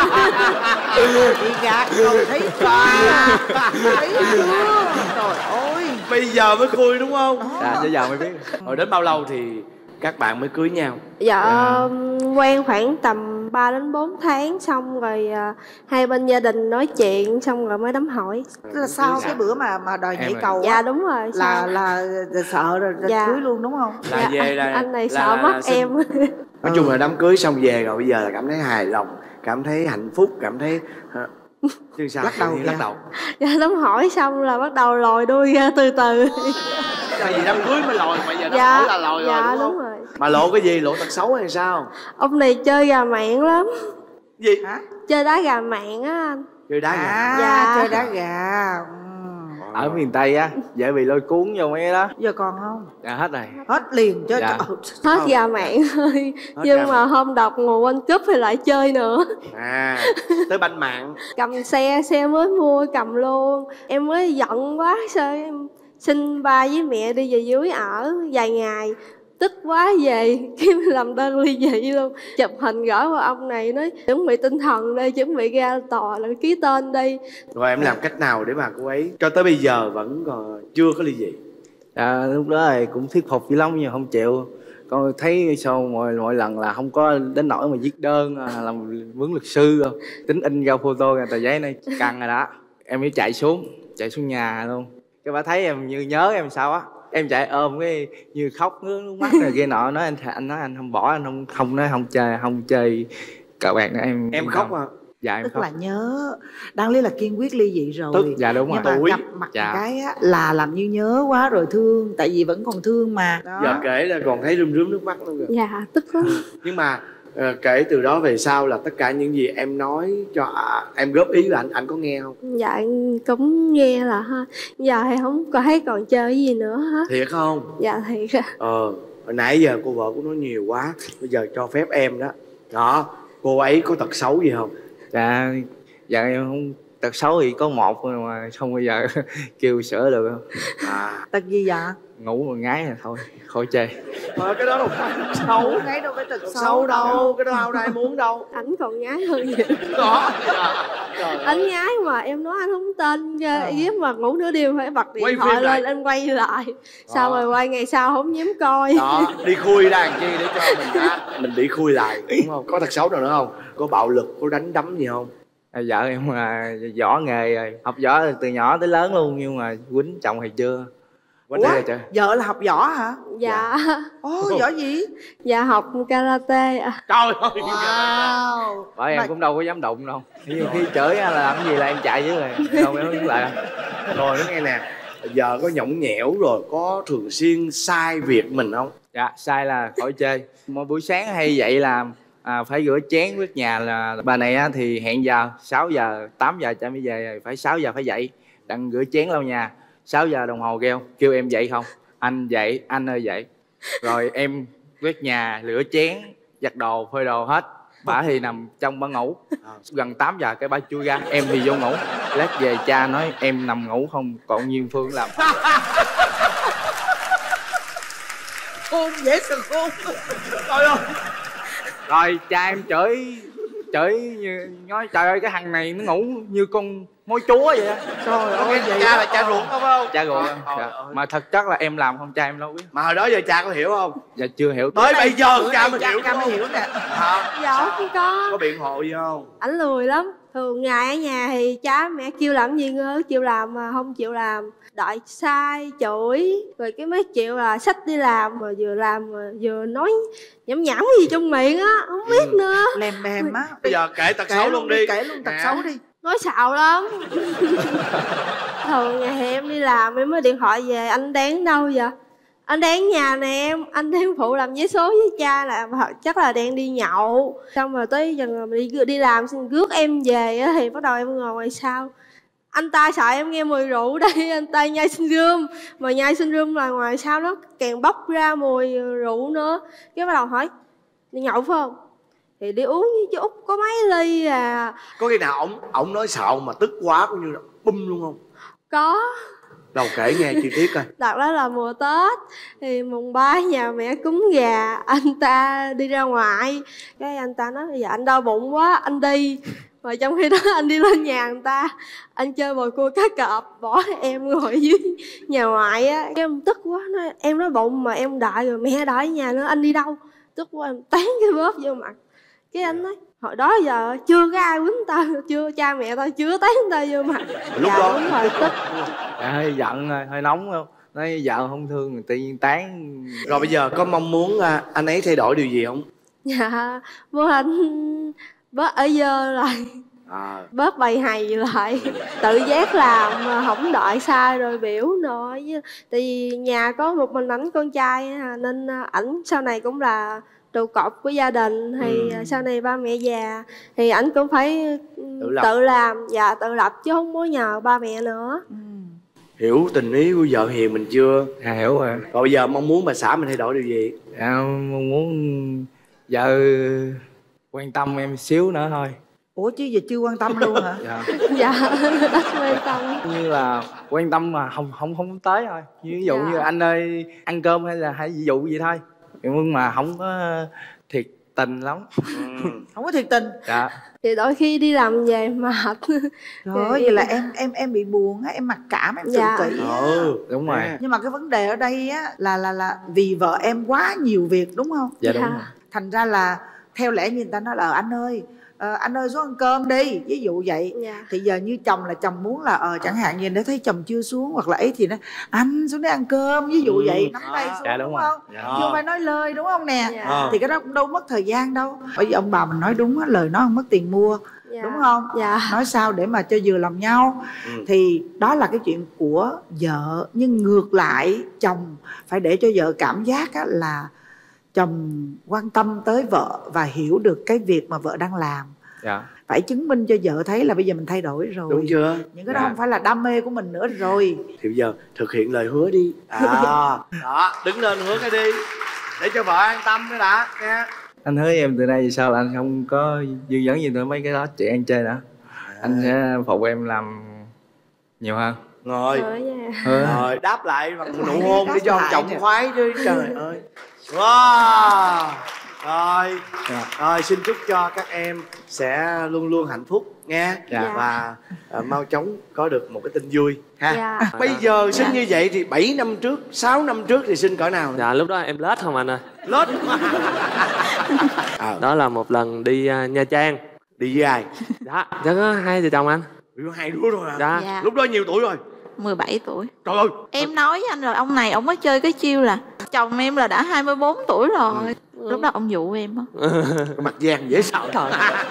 Chị gạt rồi thấy chưa? Thấy chưa? Trời ơi. Bây giờ mới khui đúng không? Dạ chứ giờ mới biết. Rồi đến bao lâu thì các bạn mới cưới nhau? Dạ um, quen khoảng tầm ba đến bốn tháng. Xong rồi uh, hai bên gia đình nói chuyện xong rồi mới đám hỏi. Tức là sau cái bữa mà mà đòi nhảy Em cầu Dạ á, đúng rồi. là, sao? là là sợ rồi, rồi Dạ. cưới luôn đúng không? Là Dạ, về là anh này là- sợ là- mất là xin- em. Nói chung là đám cưới xong về rồi bây giờ là cảm thấy hài lòng, cảm thấy hạnh phúc, cảm thấy hả? Chứ sao? Lắc đầu Tự nhiên lắc nha. đầu. Dạ đám hỏi xong là bắt đầu lòi đuôi ra từ từ. Tại vì đám cưới mới lòi, bây giờ đám Dạ, hỏi là lòi rồi dạ đúng không? đúng rồi. Mà lộ cái gì? Lộ tật xấu hay sao? Ông này chơi gà mạng lắm. Gì? Hả? Chơi đá gà mạng á anh. Chơi đá gà. À, Dạ. chơi đá gà. Ừ. Ở miền Tây á, dễ bị lôi cuốn vô mấy cái đó. Giờ còn không? Dạ hết rồi. Hết liền chứ. Dạ. Trời, Hết gà mạng thôi. Hết Nhưng gà mà hôm đọc ngồi quanh cúp thì lại chơi nữa. À, tới banh mạng. Cầm xe, xe mới mua cầm luôn. Em mới giận quá, sao em xin ba với mẹ đi về dưới ở vài ngày. Tức quá về, cái làm đơn ly dị luôn. Chụp hình gửi vào ông này nói chuẩn bị tinh thần đây, chuẩn bị ra tòa là ký tên đi. Rồi em làm cách nào để mà cô ấy cho tới bây giờ vẫn còn chưa có ly dị? Dạ lúc đó thì cũng thuyết phục dữ lắm nhưng không chịu. Con thấy sau mọi mọi lần là không có đến nỗi mà viết đơn à, làm vướng luật sư đâu. Tính in ra photo ra tờ giấy này căng rồi đó. Em mới chạy xuống, chạy xuống nhà luôn. cái bà thấy em như nhớ em sao á, em chạy ôm cái như khóc nước nước mắt này kia nọ, nói anh anh nói anh không bỏ, anh không không nói không chơi không chơi cờ bạc nữa. Em em khóc hả? Dạ em Tức khóc. là nhớ, đáng lý là kiên quyết ly dị rồi. Tức dạ đúng nhưng rồi. mà gặp mặt Dạ. cái á, là làm như nhớ quá rồi thương, tại vì vẫn còn thương mà đó. Giờ kể là còn thấy rơm rớm nước mắt luôn kìa. Dạ tức lắm. Nhưng mà ờ, kể từ đó về sau là tất cả những gì em nói cho à, em góp ý là anh anh có nghe không? Dạ cũng nghe là ha, giờ thì không có thấy còn chơi gì nữa hết. Thiệt không? Dạ thiệt. Ờ, hồi nãy giờ cô vợ cũng nói nhiều quá, bây giờ cho phép em đó. Đó, cô ấy có tật xấu gì không? Dạ dạ em không, tật xấu thì có một thôi mà không bao giờ kêu sửa được không. À, Tật gì vậy? Ngủ một ngái là thôi khỏi chơi. mà cái đó đâu phải xấu, Ngay đâu phải tật tật xấu, xấu đâu, cái đó ai ai muốn đâu. Ảnh còn nhái hơn vậy. Đó. Trời Anh nhái mà em nói anh không tên ghê, ghép mà ngủ nửa đêm phải bật điện Quay thoại phim lại. lên anh quay lại. Sao Đó. rồi quay ngày sau không dám coi. đó, đi khui ra làm chi để cho mình á, mình bị khui lại, đúng không? Có tật xấu nào nữa không? Có bạo lực, có đánh đấm gì không? À, vợ em mà võ nghề rồi, học võ từ nhỏ tới lớn luôn, nhưng mà quýnh chồng thì chưa. Quánh Ủa, đây trời. vợ là học võ hả? Dạ. Ồ, võ gì? Dạ học karate ạ. Trời ơi. Wow. Bởi em Mà- cũng đâu có dám đụng đâu. Nhiều khi chửi á là làm gì là em chạy dưới rồi, đâu em không lại. Rồi nó nghe nè, giờ có nhõng nhẽo rồi, có thường xuyên sai việc mình không? Dạ sai là khỏi chơi. Mỗi buổi sáng hay dậy là à, phải rửa chén quét nhà, là bà này á, thì hẹn giờ sáu giờ tám giờ cha mới về rồi, phải sáu giờ phải dậy đặng rửa chén lau nhà. Sáu giờ đồng hồ kêu kêu em dậy không, anh dậy, anh ơi dậy. Rồi em quét nhà rửa chén giặt đồ phơi đồ hết, bả thì nằm trong bả ngủ. Gần tám giờ cái bả chui ra, em thì vô ngủ. Lát về cha nói em nằm ngủ không, còn Nhiên Phương làm. Khôn dễ sợ khôn. Trời ơi. Rồi cha em chửi chửi như nói trời ơi cái thằng này nó ngủ như con mối chúa vậy á. Trời ơi vậy. Cha là cha ruột không không? Cha rồi Trời dạ. ơi. Mà thật chất là em làm không cha em đâu biết. Mà hồi đó giờ cha có hiểu không? Dạ chưa hiểu. Tới bây giờ cha mới Cha hiểu. cha mới hiểu nè. Hả? Dạ không có. Có biện hộ gì không? Ảnh lười lắm. Thường ngày ở nhà thì cha mẹ kêu làm gì ngơ chịu làm mà không chịu làm. Đợi sai chửi rồi cái mấy chịu là xách đi làm, mà vừa làm mà vừa nói nhảm nhảm gì trong miệng á không biết Ừ. nữa. Lem bem á. Bây giờ kể tật Kể xấu luôn đi. Kể luôn tật Nè. xấu đi. Nói xạo lắm. Thường ngày thì em đi làm em mới điện thoại về, anh đang đâu vậy? Anh đang nhà nè em, anh đang phụ làm giấy số với cha là chắc là đang đi nhậu. Xong rồi tới dần đi đi làm xin rước em về á, thì bắt đầu em ngồi ngoài sau. Anh ta sợ em nghe mùi rượu đây, anh ta nhai sinh rơm. Mà nhai sinh rơm là ngoài sau nó càng bốc ra mùi rượu nữa. Cái bắt đầu hỏi, đi nhậu phải không? Thì đi uống với chú Út có mấy ly à. Có khi nào ổng ổng nói xạo mà tức quá cũng như là bum luôn không? Có. Đâu kể nghe chi tiết coi. Đợt đó là mùa Tết, thì mùng ba nhà mẹ cúng gà, anh ta đi ra ngoài. Cái anh ta nói, dạ anh đau bụng quá, anh đi. Mà trong khi đó anh đi lên nhà người ta, anh chơi bồi cua cá cọp, bỏ em ngồi dưới nhà ngoại á. Cái em tức quá, nói, em nói bụng mà em đợi rồi, mẹ đợi ở nhà nữa, anh đi đâu? Tức quá em tán cái bóp vô mặt. Cái anh nói, hồi đó giờ chưa có ai quýnh tao, chưa cha mẹ tao chưa tán tao vô mặt. Lúc Dạ, đó đúng rồi, tức. Dạ, hơi giận rồi, hơi nóng không. Nói vợ không thương người tự nhiên tán. Rồi bây giờ có mong muốn à, anh ấy thay đổi điều gì không? Dạ, muốn anh bớt ở dơ lại, À, bớt bày hày lại, tự giác làm mà không đợi sai rồi biểu nữa. Tại vì nhà có một mình ảnh con trai à, nên ảnh sau này cũng là trụ cột của gia đình. Thì Ừ. sau này ba mẹ già thì ảnh cũng phải Tự lập. tự làm và tự lập chứ không có nhờ ba mẹ nữa. hiểu tình ý của vợ hiền mình chưa? Dạ hiểu rồi. Rồi bây giờ mong muốn bà xã mình thay đổi điều gì? Dạ mong muốn vợ quan tâm em xíu nữa thôi. Ủa chứ giờ chưa quan tâm luôn hả? Dạ. Dạ, rất quan tâm. Như là quan tâm mà không không không tới thôi. Ví dụ Dạ. như anh ơi ăn cơm hay là hay ví dụ gì thôi. Nhưng mà không có thiệt tình lắm. Không có thiệt tình. Dạ. Thì đôi khi đi làm về mệt. Rồi vậy là em em em bị buồn á, em mặc cảm, em Dạ. tự kỷ á. Ừ, Đúng rồi. Nhưng mà cái vấn đề ở đây á là là là vì vợ em quá nhiều việc đúng không? Dạ đúng Dạ. rồi. Thành ra là theo lẽ như người ta nói là anh ơi, ờ, anh ơi xuống ăn cơm đi, ví dụ vậy. Dạ. Thì giờ như chồng là chồng muốn là ờ chẳng hạn như nếu thấy chồng chưa xuống hoặc là ấy thì nó anh xuống đây ăn cơm, ví dụ Ừ. vậy, nắm tay xuống, Dạ, đúng, đúng đúng rồi. không? Dạ. Chứ không phải nói lời, đúng không nè? Dạ. Ờ. Thì cái đó cũng đâu mất thời gian đâu. Bởi vì ông bà mình nói đúng á, lời nói không mất tiền mua, Dạ. đúng không? Dạ. Nói sao để mà cho vừa lòng nhau. Ừ. Thì đó là cái chuyện của vợ. Nhưng ngược lại chồng phải để cho vợ cảm giác á, là chồng quan tâm tới vợ và hiểu được cái việc mà vợ đang làm. Dạ. Phải chứng minh cho vợ thấy là bây giờ mình thay đổi rồi. Đúng chưa? Những cái đó Dạ. không phải là đam mê của mình nữa rồi. Thì bây giờ thực hiện lời hứa đi. À, đó, đứng lên hứa cái đi, để cho vợ an tâm cái đã nha. Anh hứa em từ nay về sau là anh không có dư dấn gì nữa mấy cái đó chị ăn chơi nữa. Anh sẽ phụ em làm nhiều hơn. Ngồi. Hứa nha. Hứa. Rồi đáp lại bằng Đáp nụ lại hôn đi, để đáp cho ông lại chồng nè. khoái chứ trời ơi. Wow. Rồi. Dạ. Rồi xin chúc cho các em sẽ luôn luôn hạnh phúc nha. Dạ. Và à, mau chóng có được một cái tin vui ha. Dạ. Bây giờ sinh Dạ. như vậy thì bảy năm trước, sáu năm trước thì sinh cỡ nào? Dạ lúc đó em lết không anh ơi. Lết. À, Đó là một lần đi uh, Nha Trang. đi với ai? Dạ, chắc có hai vợ chồng anh. Đi với hai đứa rồi à? Dạ. Dạ. Lúc đó nhiều tuổi rồi? mười bảy tuổi. Trời ơi. Em nói với anh rồi, ông này ông mới chơi cái chiêu là chồng em là đã hai mươi bốn tuổi rồi. Ừ. Lúc đó ông dụ em á. Cái mặt vàng dễ sợ. Trời.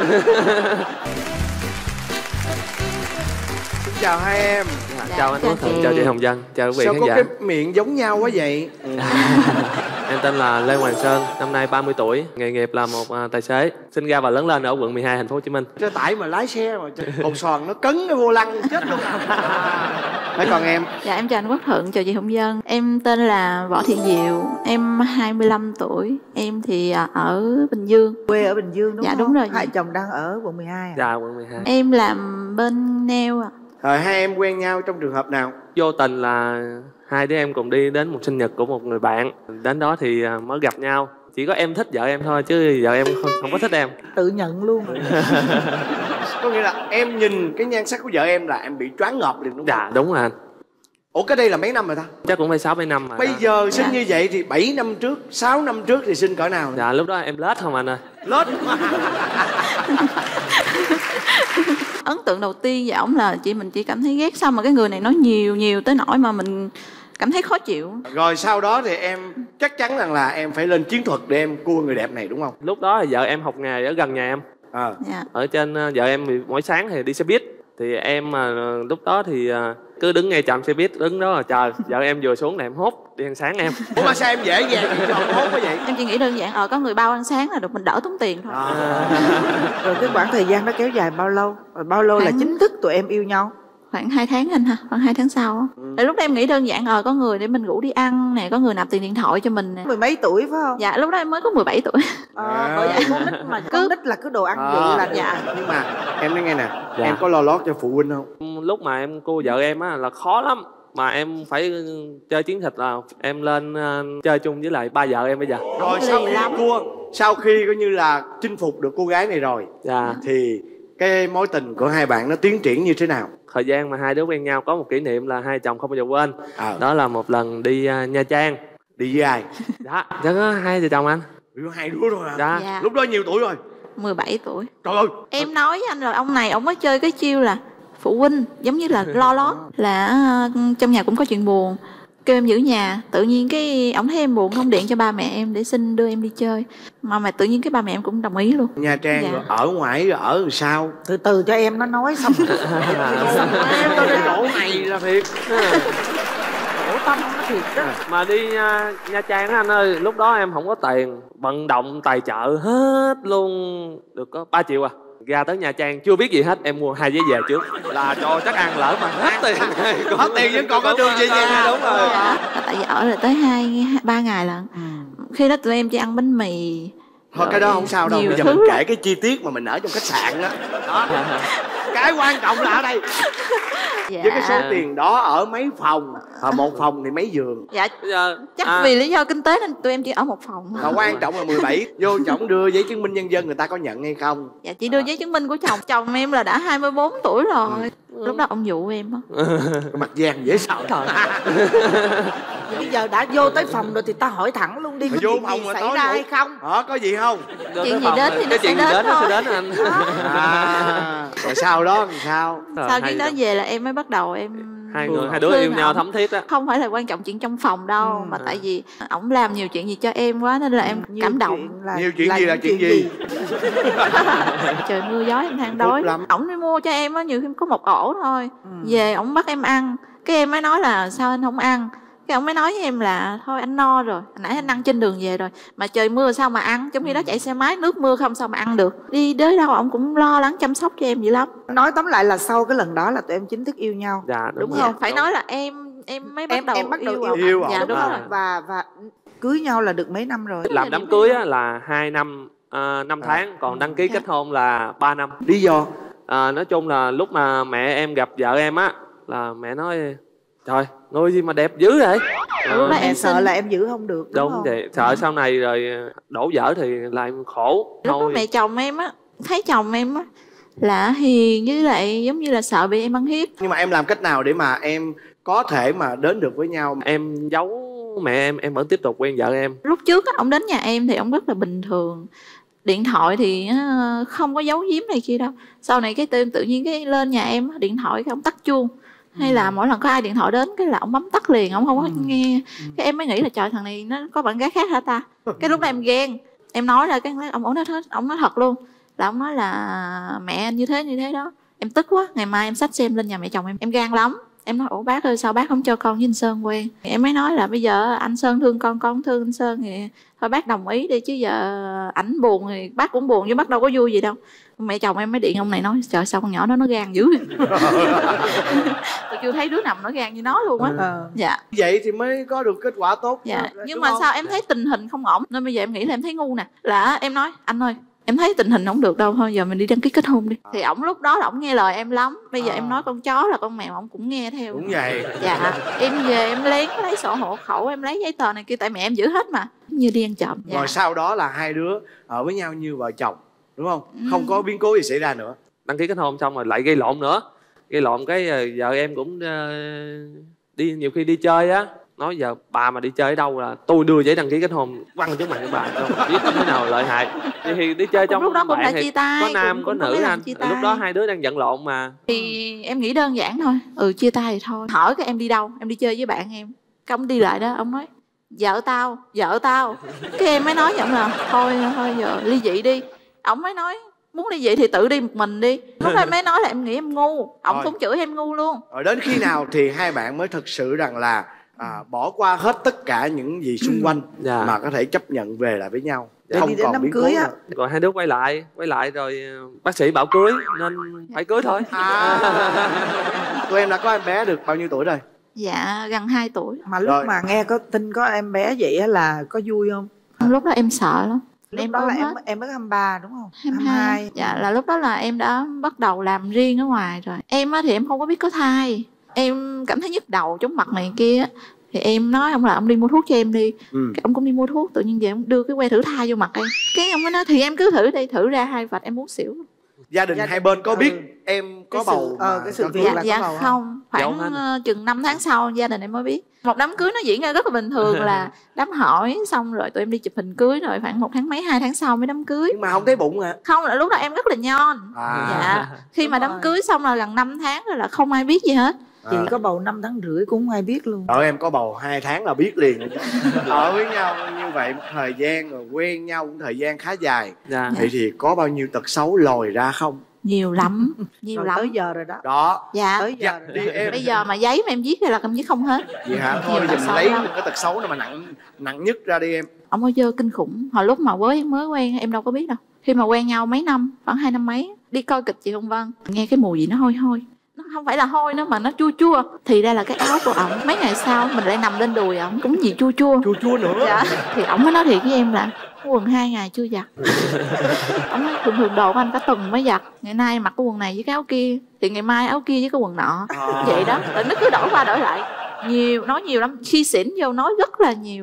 Xin chào hai em. Dạ, Dạ, chào anh chào Quốc Thuận, chị. chào chị Hồng Vân, chào quý vị Sao khán có giả. cái miệng giống nhau quá vậy? Ừ. Em tên là Lê Hoàng Sơn, năm nay ba mươi tuổi, nghề nghiệp là một uh, tài xế, sinh ra và lớn lên ở quận mười hai thành phố Hồ Chí Minh. Cái tải mà lái xe mà hột xoàn nó cấn cái vô lăng chết luôn. Thế còn em? Dạ em chào anh Quốc Thuận, chào chị Hồng Vân. Em tên là Võ Thị Diệu, em hai mươi lăm tuổi. Em thì à, ở Bình Dương. Quê ở Bình Dương đúng Dạ, không? đúng rồi. Hai chồng đang ở quận mười hai à? Dạ, quận mười hai. Em làm bên nail ạ. Rồi hai em quen nhau trong trường hợp nào? Vô tình là hai đứa em cùng đi đến một sinh nhật của một người bạn. Đến đó thì uh, mới gặp nhau. Chỉ có em thích vợ em thôi chứ vợ em không, không có thích em. Tự nhận luôn rồi. Có nghĩa là em nhìn cái nhan sắc của vợ em là em bị choáng ngợp liền đúng không? Dạ đúng rồi anh. Ủa cái đây là mấy năm rồi ta? Chắc cũng phải sáu bảy năm rồi. Bây đó. giờ sinh Dạ. như vậy thì bảy năm trước, sáu năm trước thì sinh cỡ nào? Dạ lúc đó em lết không anh ơi. Lết. Ấn tượng đầu tiên về ổng là chị mình chỉ cảm thấy ghét, sao mà cái người này nói nhiều nhiều tới nỗi mà mình cảm thấy khó chịu. Rồi sau đó thì em chắc chắn rằng là em phải lên chiến thuật để em cua người đẹp này đúng không? Lúc đó thì vợ em học nghề ở gần nhà em. À. Dạ. Ở trên uh, vợ em thì mỗi sáng thì đi xe buýt. Thì em mà uh, lúc đó thì uh, cứ đứng ngay trạm xe buýt, đứng đó là chờ vợ em vừa xuống là em hốt đi ăn sáng em. Ủa mà sao em dễ dàng vậy? Không hốt quá vậy? Em chỉ nghĩ đơn giản ờ có người bao ăn sáng là được mình đỡ tốn tiền thôi. À. Rồi cái khoảng thời gian đó kéo dài bao lâu? Rồi bao lâu là Khoảng- chính thức tụi em yêu nhau? Khoảng hai tháng anh ha, khoảng hai tháng sau á. Ừ. Tại lúc đó em nghĩ đơn giản ờ có người để mình rủ đi ăn nè, có người nạp tiền điện thoại cho mình nè. Mười mấy tuổi phải không? Dạ lúc đó em mới có mười bảy tuổi. Ờ, bởi vậy con nít mà con nít là cứ đồ ăn vụ là được. Dạ. Nhưng mà em nói nghe nè, Dạ. em có lo lót cho phụ huynh không? Lúc mà em cua vợ em á là khó lắm. Mà em phải chơi chiến thuật là em lên uh, chơi chung với lại ba vợ em bây giờ. Rồi sau khi cua, sau khi coi như là chinh phục được cô gái này rồi, Dạ. thì cái mối tình của hai bạn nó tiến triển như thế nào? Thời gian mà hai đứa quen nhau có một kỷ niệm là hai chồng không bao giờ quên. À. Đó là một lần đi uh, Nha Trang. Đi với ai? Dạ, chắc có hai vợ chồng anh. Đi với hai đứa rồi à? Dạ. Dạ. Lúc đó nhiều tuổi rồi? mười bảy tuổi. Trời ơi. Em nói với anh rồi, ông này ông mới chơi cái chiêu là phụ huynh giống như là lo lót là ờ, trong nhà cũng có chuyện buồn, kêu em giữ nhà. Tự nhiên cái ông thấy em buồn, ông điện cho ba mẹ em để xin đưa em đi chơi, mà mà tự nhiên cái ba mẹ em cũng đồng ý luôn. Nha Trang Dạ. rồi ở ngoài rồi ở làm sao? Từ từ cho em nó nói xong. Em tao đi đổ mày là thiệt. Khổ tâm nó thiệt đó. Mà đi nha, Nha Trang á anh ơi, lúc đó em không có tiền, vận động tài trợ hết luôn, được có ba triệu à. Ra tới Nha Trang chưa biết gì hết, em mua hai giấy về trước là cho chắc ăn lỡ mà hết tiền. Hết tiền vẫn còn có đường về nhà. Đúng rồi. Dạ. Tại vì ở là tới hai ba ngày lận. Ừ. Khi đó tụi em chỉ ăn bánh mì. Thôi cái đó không sao đâu, nhiều bây giờ thứ mình lắm. kể cái chi tiết mà mình ở trong khách sạn đó. Đó. Cái quan trọng là ở đây Dạ. với cái số tiền đó ở mấy phòng, và một phòng thì mấy giường. Dạ Bây giờ chắc à, vì lý do kinh tế nên tụi em chỉ ở một phòng. Và quan trọng là mười bảy vô chồng đưa giấy chứng minh nhân dân, người ta có nhận hay không? Dạ chỉ đưa giấy chứng minh của chồng. Chồng em là đã hai mươi bốn tuổi rồi. Ừ. Lúc đó ông dụ em á. Cái mặt vàng dễ sợ. Trời. Thì bây giờ đã vô tới phòng rồi thì ta hỏi thẳng luôn đi, có vô chuyện phòng gì mà xảy tối ra ngủ. hay không? Ờ, có gì không? Chuyện gì đến thì nó cái sẽ chuyện gì đến đến nó thôi. sẽ đến anh. À, rồi sau đó thì sao? Rồi, Sau hay chuyến đó rồi. về là em mới bắt đầu em hai người hai đứa thương yêu nhau ổng. thấm thiết á. Không phải là quan trọng chuyện trong phòng đâu, Ừ. mà tại vì ổng làm nhiều chuyện gì cho em quá nên là em Nhiều cảm động. chuyện là, Nhiều chuyện gì là những chuyện gì? Trời mưa gió em than Phức đói. lắm. Ổng đi mua cho em á, nhiều khi có một ổ thôi. Ừ. Về ổng bắt em ăn, cái em mới nói là sao anh không ăn. Cái ông mới nói với em là thôi anh no rồi, hồi nãy anh ăn trên đường về rồi, mà trời mưa sao mà ăn, trong khi đó chạy xe máy nước mưa không sao mà ăn được. Đi đến đâu ông cũng lo lắng chăm sóc cho em dữ lắm. Nói tóm lại là sau cái lần đó là tụi em chính thức yêu nhau. Dạ đúng, Đúng rồi. không? Phải nói là em em mới bắt Em đầu em bắt đầu yêu yêu, ổng. Yêu ổng. Dạ đúng đúng không? rồi. Và và cưới nhau là được mấy năm rồi? Làm đám cưới á là hai năm à, năm tháng, còn đăng ký kết hôn là ba năm. Lý do? À, nói chung là lúc mà mẹ em gặp vợ em á là mẹ nói trời người gì mà đẹp dữ vậy. À, Lúc đó Mẹ em sợ xin- là em giữ không được, đúng, đúng không? vậy, sợ sau này rồi đổ vỡ thì lại khổ. Lúc đó Thôi mẹ chồng em á, thấy chồng em á là hiền với lại giống như là sợ bị em ăn hiếp. Nhưng mà em làm cách nào để mà em có thể mà đến được với nhau? em giấu mẹ em em vẫn tiếp tục quen vợ em. Lúc trước á, ông đến nhà em thì ông rất là bình thường, điện thoại thì á, không có giấu giếm này kia đâu. Sau này cái tự, tự nhiên cái lên nhà em á, điện thoại cái ông tắt chuông, hay là mỗi lần có ai điện thoại đến cái là ông bấm tắt liền, ông không có nghe. Cái em mới nghĩ là trời thằng này nó có bạn gái khác hả ta. Cái lúc đó em ghen, em nói ra cái ông ông nói hết, ông nói thật luôn là ông nói là mẹ anh như thế như thế đó. Em tức quá, ngày mai em xách xem lên nhà mẹ chồng em em gan lắm. Em nói ủa bác ơi sao bác không cho con với anh Sơn quen. Em mới nói là bây giờ anh Sơn thương con, con thương anh Sơn thì thôi bác đồng ý đi, chứ giờ ảnh buồn thì bác cũng buồn chứ bác đâu có vui gì đâu. Mẹ chồng em mới điện ông này nói trời sao con nhỏ đó nó gan dữ. Tôi chưa thấy đứa nào nó gan như nó luôn á. Ờ. Dạ Vậy thì mới có được kết quả tốt. dạ đúng nhưng mà không? sao em thấy tình hình không ổn nên bây giờ em nghĩ là em thấy ngu nè, là em nói anh ơi em thấy tình hình không được đâu, thôi giờ mình đi đăng ký kết hôn đi. Thì ổng lúc đó là ổng nghe lời em lắm. Bây giờ À. em nói con chó là con mèo ổng cũng nghe theo. Đúng vậy. Dạ em về em lén lấy sổ hộ khẩu, em lấy giấy tờ này kia tại mẹ em giữ hết mà, như đi ăn trộm. Dạ. Rồi sau đó là hai đứa ở với nhau như vợ chồng, đúng không? Ừ. Không có biến cố gì xảy ra nữa. Đăng ký kết hôn xong rồi lại gây lộn nữa, gây lộn cái ờ, vợ em cũng ờ, đi nhiều khi đi chơi á, nói giờ bà mà đi chơi ở đâu là tôi đưa giấy đăng ký kết hôn quăng trước mặt của bà, không biết thế nào lợi hại. Thì, thì đi chơi trong Lúc đó cũng bạn đã thì chia tay, có nam cũng- có cũng có nữ mấy lần anh, chia lúc tay. đó hai đứa đang giận lộn mà. Thì em nghĩ đơn giản thôi, ừ chia tay thì thôi. Hỏi cái em đi đâu, em đi chơi với bạn em, cái ông đi lại đó ông nói vợ tao vợ tao cái em mới nói với ông là thôi thôi giờ ly dị đi. Ông mới nói muốn ly dị thì tự đi một mình đi. Lúc đó em mới nói là em nghĩ em ngu, ông Rồi. cũng chửi em ngu luôn. Rồi đến khi nào thì hai bạn mới thực sự rằng là à, bỏ qua hết tất cả những gì xung quanh Dạ. mà có thể chấp nhận về lại với nhau, Để không đi đến còn đám biến cố cưới á. nữa. Rồi hai đứa quay lại quay lại rồi ờ, bác sĩ bảo cưới nên phải cưới thôi. À, tụi em đã có em bé được bao nhiêu tuổi rồi? Dạ gần hai tuổi. Mà lúc Rồi. mà nghe có tin có em bé vậy á là có vui không? Lúc đó em sợ lắm. Lúc Em đó ôm là em hết. em mới hai mươi ba đúng không? hai mươi hai. Dạ là lúc đó là em đã bắt đầu làm riêng ở ngoài rồi. Em á thì em không có biết có thai. Em cảm thấy nhức đầu chóng mặt này kia á. Thì em nói ông là ông đi mua thuốc cho em đi. Ừ. Cái ông cũng đi mua thuốc, tự nhiên về ông đưa cái que thử thai vô mặt em. Cái ông mới nói thì em cứ thử đi, thử ra hai vạch em muốn xỉu. Gia đình Gia hai đình- bên có biết ừ. em có Cái sự- bầu ờ, mà cái sự cho việc cưới? Dạ, là có dạ bầu không, khoảng Dấu ờ, chừng năm tháng sau gia đình em mới biết. Một đám cưới nó diễn ra rất là bình thường là đám hỏi xong rồi tụi em đi chụp hình cưới, rồi khoảng một tháng mấy hai tháng sau mới đám cưới. Nhưng mà không thấy bụng hả? Không, là lúc đó em rất là nhon. À. Dạ khi Đúng mà đám rồi. cưới xong là gần năm tháng rồi là không ai biết gì hết. Chị À. có bầu năm tháng rưỡi cũng không ai biết luôn. Rồi em có bầu hai tháng là biết liền. Ở với nhau như vậy một thời gian rồi quen nhau cũng thời gian khá dài. Dạ. Vậy thì có bao nhiêu tật xấu lòi ra không? Nhiều lắm, nhiều Rồi lắm. tới giờ rồi đó. Đó. Dạ Tới giờ Dạ, rồi đi đó. em. bây giờ mà giấy mà em viết thì là em viết không hết. Vậy hả? Thôi Nhiều bây giờ tật mình xấu lấy lắm. những cái tật xấu nào mà nặng nặng nhất ra đi em. Ông có dơ kinh khủng. Hồi lúc mà mới mới quen em đâu có biết đâu. Khi mà quen nhau mấy năm, khoảng hai năm mấy, đi coi kịch chị Hồng Vân, nghe cái mùi gì nó hôi hôi. Nó không phải là hôi nữa mà nó chua chua. Thì ra là cái áo của ổng. Mấy ngày sau mình lại nằm lên đùi ổng cũng gì chua chua. Chua chua nữa. Dạ. Thì ổng mới nói thiệt với em là quần hai ngày chưa giặt. Ổng nói thường thường đồ của anh cả tuần mới giặt. Ngày nay mặc cái quần này với cái áo kia, thì ngày mai áo kia với cái quần nọ. À. Vậy đó. Rồi nó cứ đổi qua đổi lại. Nhiều, nói nhiều lắm. Khi xỉn vô nói rất là nhiều.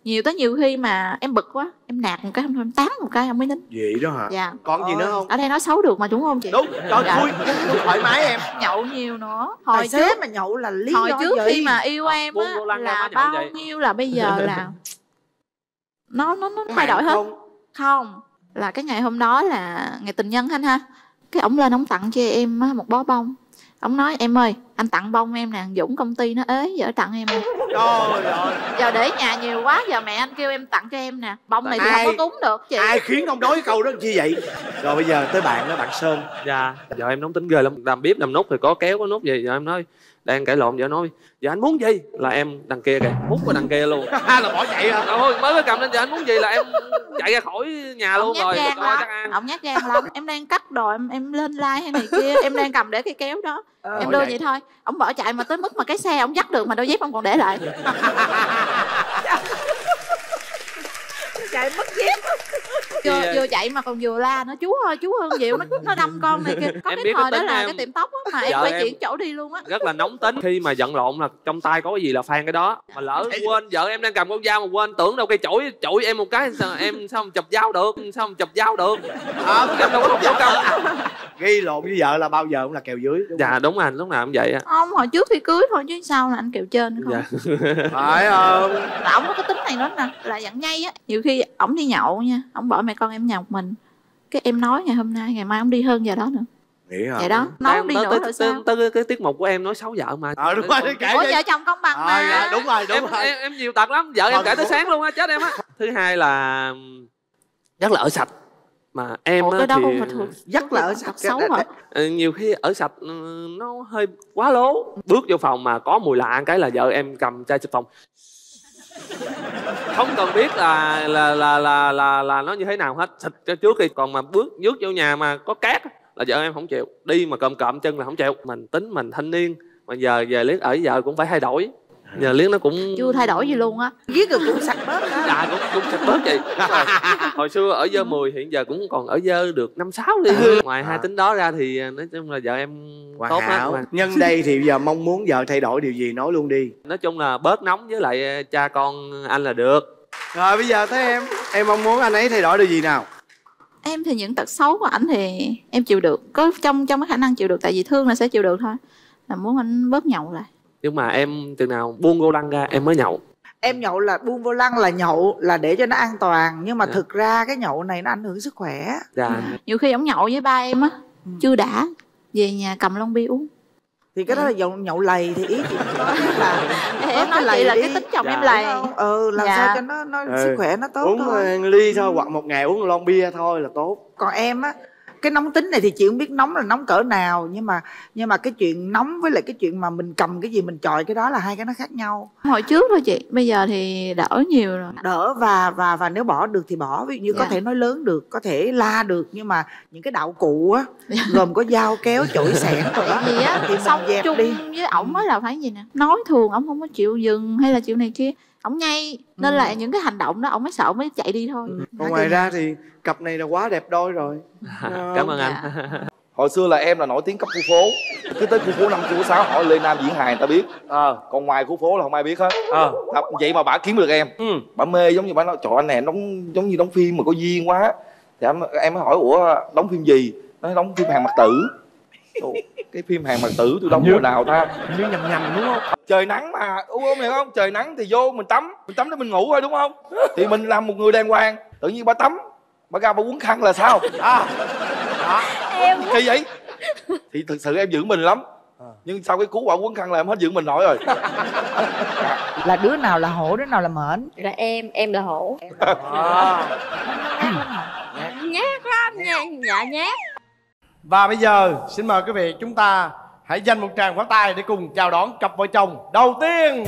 Nhiều tới nhiều khi mà em bực quá, em nạt một cái, không thôi em tán một cái ông mới nín. Vậy đó hả? Dạ. Còn gì nữa không? Ở đây nói xấu được mà đúng không chị? Đúng, trời Dạ. vui, thoải mái em. Nhậu nhiều nữa. Hồi Hồi xế trước mà nhậu là lý hồi do trước gì? khi mà yêu em buông á vô lăng ra là mới nhậu bao vậy. nhiêu là bây giờ là nó nó nó thay Mặn đổi hết. không? Không, là cái ngày hôm đó là ngày tình nhân anh ha. Cái ổng lên ổng tặng cho em á, một bó bông. Ổng nói em ơi, anh tặng bông em nè, Dũng công ty nó ế, giờ tặng em nè. Trời ơi. Giờ để nhà nhiều quá, giờ mẹ anh kêu em tặng cho em nè. Bông này thì Ai- không có cúng được chị. Ai khiến ông nói cái câu đó chi vậy? Rồi bây giờ tới bạn đó, bạn Sơn. Dạ, vợ em nóng tính ghê lắm. Làm bếp làm nút thì có kéo có nút gì. Giờ em nói, đang cãi lộn, vợ nói, giờ anh muốn gì? Là em đằng kia kìa, mút qua đằng kia luôn. là bỏ chạy hả? Thôi mới có cầm lên, giờ anh muốn gì là em chạy ra khỏi nhà Ổng luôn nhát rồi. gan Coi chắc lắm, ăn. ổng nhát gan lắm. Em đang cắt đồ, em em lên like hay này kia, em đang cầm để cái kéo đó. Ờ, Em bỏ đưa chạy. vậy thôi. Ổng bỏ chạy mà tới mức mà cái xe ổng dắt được mà đôi dép ổng còn để lại. Chạy mất dép. Vừa, Thì, vừa chạy mà còn vừa la nữa, chú ơi chú Hương Diệu nó nó đâm con này kia. Có Em cái biết thời cái đó tính là em. cái tiệm tóc á, mà em Vợ phải em- chuyển chỗ đi luôn á. Rất là nóng tính. Khi mà giận lộn là trong tay có cái gì là phan cái đó. Mà lỡ quên, vợ em đang cầm con dao mà quên tưởng đâu cây chổi chổi em một cái, sao em sao mà chụp dao được, sao mà chụp dao được. À, Em đâu có đụng vô công. gây lộn với vợ là bao giờ cũng là kèo dưới. Đúng Dạ đúng anh, lúc nào cũng vậy á. Không, hồi trước thì cưới thôi chứ sao là anh kèo trên không. Dạ. không? Phải không? Là ổng có cái tính này đó nè, là dặn nhây á. Nhiều khi ổng đi nhậu nha, ổng bỏ mẹ con em nhà một mình. Cái em nói ngày hôm nay, ngày mai ổng đi hơn giờ đó nữa. Nghĩ hả? Vậy đó, nói Đang ổng đi tới, nữa tới, rồi tới, sao? tới, tới cái tiết mục của em nói xấu vợ mà. Ờ đúng rồi, kể Ủa đi. vợ chồng công bằng Ờ, mà. dạ, đúng rồi, đúng em, rồi. em em nhiều tật lắm, vợ em Thôi, kể tới cũng- sáng luôn á, chết em á. Thứ hai là rất là ở sạch. Mà em Ủa, á cái đó thì không phải thuộc Dắt là ở sạch. tật xấu hả? ờ, nhiều khi ở sạch ừ, nó hơi quá lố. Bước vô phòng mà có mùi lạ cái là vợ em cầm chai xịt phòng, không cần biết là là là là là, là nó như thế nào hết, xịt cho trước đi. Còn mà bước bước vô nhà mà có cát á, là vợ em không chịu. Đi mà cộm cộm chân là không chịu. Mình tính mình thanh niên mà giờ về Liếc ở với vợ cũng phải thay đổi. Giờ Liếc nó cũng Chưa thay đổi gì luôn á. Giết rồi cũng sạch bớt đó. dạ cũng cũng sạch bớt vậy. Hồi xưa ở dơ mười, hiện giờ cũng còn ở dơ được năm sáu đi. Ngoài hai tính đó ra thì nói chung là vợ em Hoàn tốt lắm. hảo. Mà Nhân đây thì giờ mong muốn vợ thay đổi điều gì nói luôn đi. nói chung là bớt nóng với lại cha con anh là được. Rồi bây giờ tới em, em mong muốn anh ấy thay đổi điều gì nào? Em thì những tật xấu của ảnh thì em chịu được. Có trong trong cái khả năng chịu được, tại vì thương là sẽ chịu được thôi. Là muốn anh bớt nhậu lại. Nhưng mà em từ nào buông cô lăng ra em mới nhậu. Em nhậu là buông vô lăng là nhậu là để cho nó an toàn. Nhưng mà Dạ. thực ra cái nhậu này nó ảnh hưởng sức khỏe. Dạ. Nhiều khi ổng nhậu với ba em á, chưa đã, về nhà cầm lon bia uống. Thì cái đó là nhậu, nhậu lầy thì ý chị nói là Thì bớt em nói cái chị là lầy cái đi. tính chồng Dạ. em lầy. Ừ, làm Dạ. sao cho nó, nó Ừ. sức khỏe nó tốt Uống thôi. uh, ly thôi hoặc một ngày uống một lon bia thôi là tốt. Còn em á, cái nóng tính này thì chị không biết nóng là nóng cỡ nào, nhưng mà nhưng mà cái chuyện nóng với lại cái chuyện mà mình cầm cái gì mình chọi cái đó là hai cái nó khác nhau. Hồi trước thôi chị, bây giờ thì đỡ nhiều rồi. Đỡ và và và nếu bỏ được thì bỏ, ví dụ như có Dạ. thể nói lớn được, có thể la được, nhưng mà những cái đạo cụ á gồm có dao kéo chổi xẻng rồi Tại đó vì á, thì mình sống dẹp chung đi. với ổng á là phải gì nè. Nói thường ổng không có chịu dừng hay là chịu này kia. Ổng nhây, nên Ừ. là những cái hành động đó ổng mới sợ, ổng mới chạy đi thôi. Ừ. Còn ngoài ra thì cặp này là quá đẹp đôi rồi. Cảm ơn anh. Dạ. Hồi xưa là em là nổi tiếng cấp khu phố, cứ tới khu phố năm, khu phố sáu hỏi Lê Nam diễn hài người ta biết. Ờ. Còn ngoài khu phố là không ai biết hết. Ờ. À, vậy mà bả kiếm được em. Ừ. Bả mê, giống như bả nói trời anh này đóng giống như đóng phim mà có duyên quá. Thì em, em mới hỏi ủa đóng phim gì? Nói đóng phim Hàng Mặt Tử. Ủa, cái phim Hàng Mặt Tử tôi đóng mùa nào ta? Như nhầm nhầm đúng không? Trời nắng mà, đúng không hiểu không? Trời nắng thì vô mình tắm, mình tắm để mình ngủ thôi đúng không? Thì mình làm một người đàng hoàng, tự nhiên bả tắm, bả ra bả quấn khăn là sao? À, đó. Em Kỳ vậy? Thì thực sự em giữ mình lắm. Nhưng sau cái cú quả quấn khăn là em hết giữ mình nổi rồi. Là đứa nào là hổ, đứa nào là mễn. Là em, em là hổ. À. Nhát lắm nha, dạ nhát. Và bây giờ xin mời quý vị chúng ta hãy dành một tràng pháo tay để cùng chào đón cặp vợ chồng đầu tiên.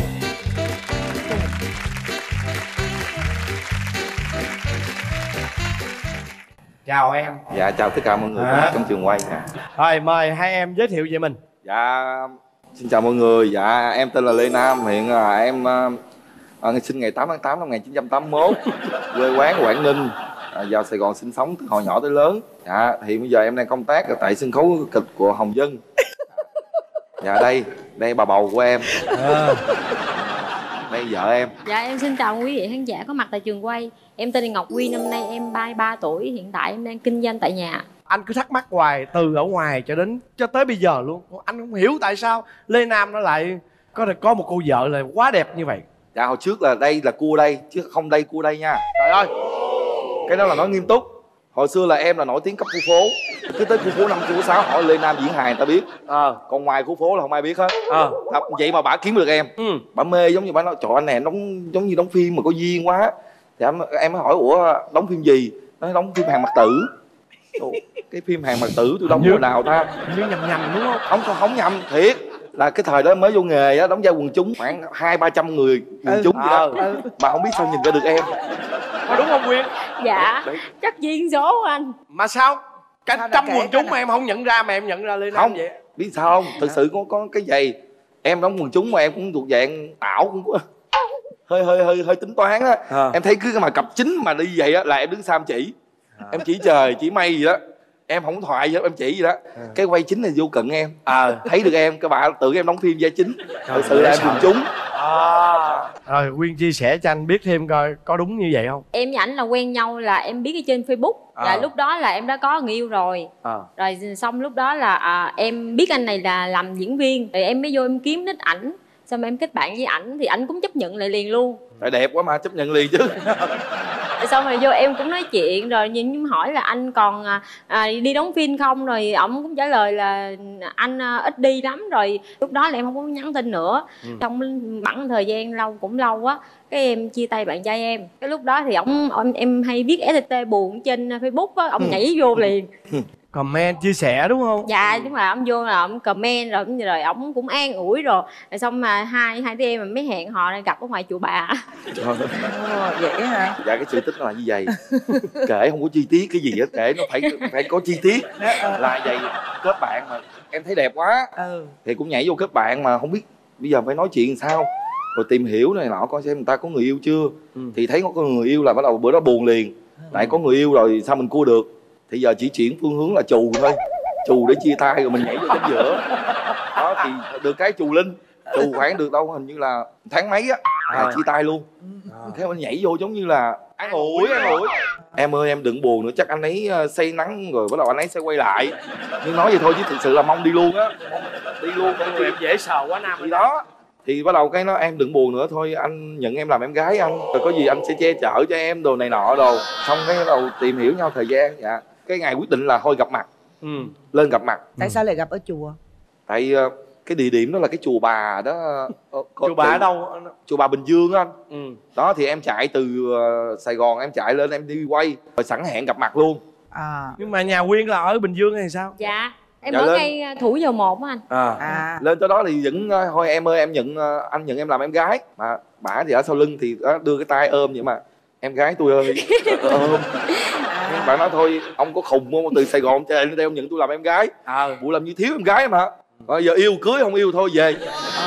Chào em. Dạ chào tất cả mọi người À. trong trường quay. Dạ. Rồi mời hai em giới thiệu về mình. Dạ xin chào mọi người. Dạ em tên là Lê Nam, hiện là em uh, sinh ngày tám tháng tám năm một nghìn chín trăm tám mươi mốt, quê quán Quảng Ninh, à, vào Sài Gòn sinh sống từ hồi nhỏ tới lớn. Dạ thì bây giờ em đang công tác ở tại sân khấu kịch của Hồng Vân. Dạ đây đây bà bầu của em. À. Đây vợ em. Dạ em xin chào quý vị khán giả có mặt tại trường quay. Em tên là Ngọc Quy, năm nay em ba mươi ba tuổi. Hiện tại em đang kinh doanh tại nhà. Anh cứ thắc mắc hoài từ ở ngoài cho đến cho tới bây giờ luôn. Anh không hiểu tại sao Lê Nam nó lại có thể có một cô vợ là quá đẹp như vậy. Dạ hồi trước là đây là cua đây chứ không đây cua đây nha. Trời ơi, cái đó là nói nghiêm túc. Hồi xưa là em là nổi tiếng cấp khu phố, cứ tới khu phố năm khu phố sáu hỏi Lê Nam diễn hài người ta biết. Ờ. Còn ngoài khu phố là không ai biết hết. Ờ. Vậy mà bả kiếm được em. Ừ. Bả mê, giống như bả nói trời anh này đóng giống như đóng phim mà có duyên quá. Thì em, em mới hỏi ủa đóng phim gì? Nói đóng phim Hàng Mặt Tử. Ủa, cái phim Hàng Mặt Tử tôi đóng hồi nào ta? Như nhầm nhầm đúng không? Không không, không nhầm thiệt. Là cái thời đó mới vô nghề á, đóng vai quần chúng khoảng hai ba trăm người quần Ừ. chúng vậy đó. Ừ. Mà không biết sao nhìn ra được em. Có đúng không Quyên? Dạ Đấy. chắc duyên số anh. Mà sao? Cả Sao trăm kể quần chúng coi mà em không nhận ra mà em nhận ra Lê Nam Không. vậy? Biết sao không? Thực sự có có cái giày em đóng quần chúng mà em cũng thuộc dạng ảo, cũng có hơi hơi hơi hơi tính toán á. À. Em thấy cứ mà cặp chính mà đi vậy á là em đứng xa em chỉ. Em chỉ trời chỉ mây gì đó. Em không thoại gì đó, em chỉ gì đó. À. Cái quay chính là vô cận em. Ờ. Thấy được em, các bạn tự em đóng phim vai chính. Trời Thực sự là em sợ. quần chúng. À. Rồi Quyên chia sẻ cho anh biết thêm coi có đúng như vậy không? Em với ảnh là quen nhau là em biết ở trên Facebook. À. Là lúc đó là em đã có người yêu rồi. À. Rồi xong lúc đó là à, em biết anh này là làm diễn viên. Rồi em mới vô em kiếm nick ảnh. Xong em kết bạn với ảnh thì ảnh cũng chấp nhận lại liền luôn. Tại đẹp quá mà chấp nhận liền chứ. Rồi xong rồi vô em cũng nói chuyện rồi nhưng hỏi là anh còn à, à, đi đóng phim không, rồi ổng cũng trả lời là anh à, ít đi lắm. Rồi lúc đó là em không có nhắn tin nữa. Ừ. Trong bẵng thời gian lâu cũng lâu á, cái em chia tay bạn trai em. Cái lúc đó thì ổng em, em hay viết ét tê buồn trên Facebook á, ổng nhảy vô liền. Comment chia sẻ đúng không? Dạ đúng rồi, ổng vô là ổng comment rồi rồi ổng cũng an ủi rồi. Rồi xong mà hai hai đứa em mới hẹn hò ra gặp ở ngoài chùa Bà. Trời. Ồ, vậy hả? Dạ cái sự tích nó là như vậy. Kể không có chi tiết cái gì hết, kể nó phải phải có chi tiết. Là vậy, kết bạn mà em thấy đẹp quá. Ừ. Thì cũng nhảy vô kết bạn mà không biết bây giờ phải nói chuyện sao. Rồi tìm hiểu này nọ coi xem người ta có người yêu chưa. Ừ. Thì thấy có người yêu là bắt đầu bữa đó buồn liền. Tại có người yêu rồi sao mình cua được. Thì giờ chỉ chuyển phương hướng là chù thôi. Chù để chia tay rồi mình nhảy vô chính giữa. Đó thì được cái chù linh. Chù khoảng được đâu hình như là tháng mấy á là À. chia tay luôn. Thế mình nhảy vô giống như là an ủi an ủi. Em ơi em đừng buồn nữa, chắc anh ấy uh, say nắng rồi bắt đầu anh ấy sẽ quay lại. Nhưng nói vậy thôi chứ thực sự là mong đi luôn á. Đi luôn Con người em dễ sợ quá Nam. thì đó. Thì bắt đầu cái nó em đừng buồn nữa thôi, anh nhận em làm em gái anh, rồi có gì anh sẽ che chở cho em đồ này nọ đồ. Xong cái bắt đầu tìm hiểu nhau thời gian. Dạ cái ngày quyết định là thôi gặp mặt. Ừ. Lên gặp mặt. Tại sao lại gặp ở chùa? Tại uh, cái địa điểm đó là cái chùa Bà đó. uh, Chùa Bà ở đâu? Chùa Bà Bình Dương á anh. Ừ. Đó thì em chạy từ uh, Sài Gòn em chạy lên em đi quay rồi sẵn hẹn gặp mặt luôn. À. Nhưng mà nhà Quyên là ở Bình Dương hay sao? Dạ em Dạ ở lên. ngay Thủ Dầu Một á anh. À. À. Lên tới đó thì vẫn uh, thôi em ơi em nhận uh, anh nhận em làm em gái. Mà bả thì ở sau lưng thì uh, đưa cái tay ôm vậy mà em gái tôi ơi ôm. Nhưng bạn nói thôi ông có khùng không, từ Sài Gòn chạy lên đây ông nhận tôi làm em gái. À. Vụ làm như thiếu em gái mà. Rồi giờ yêu cưới không yêu thôi về.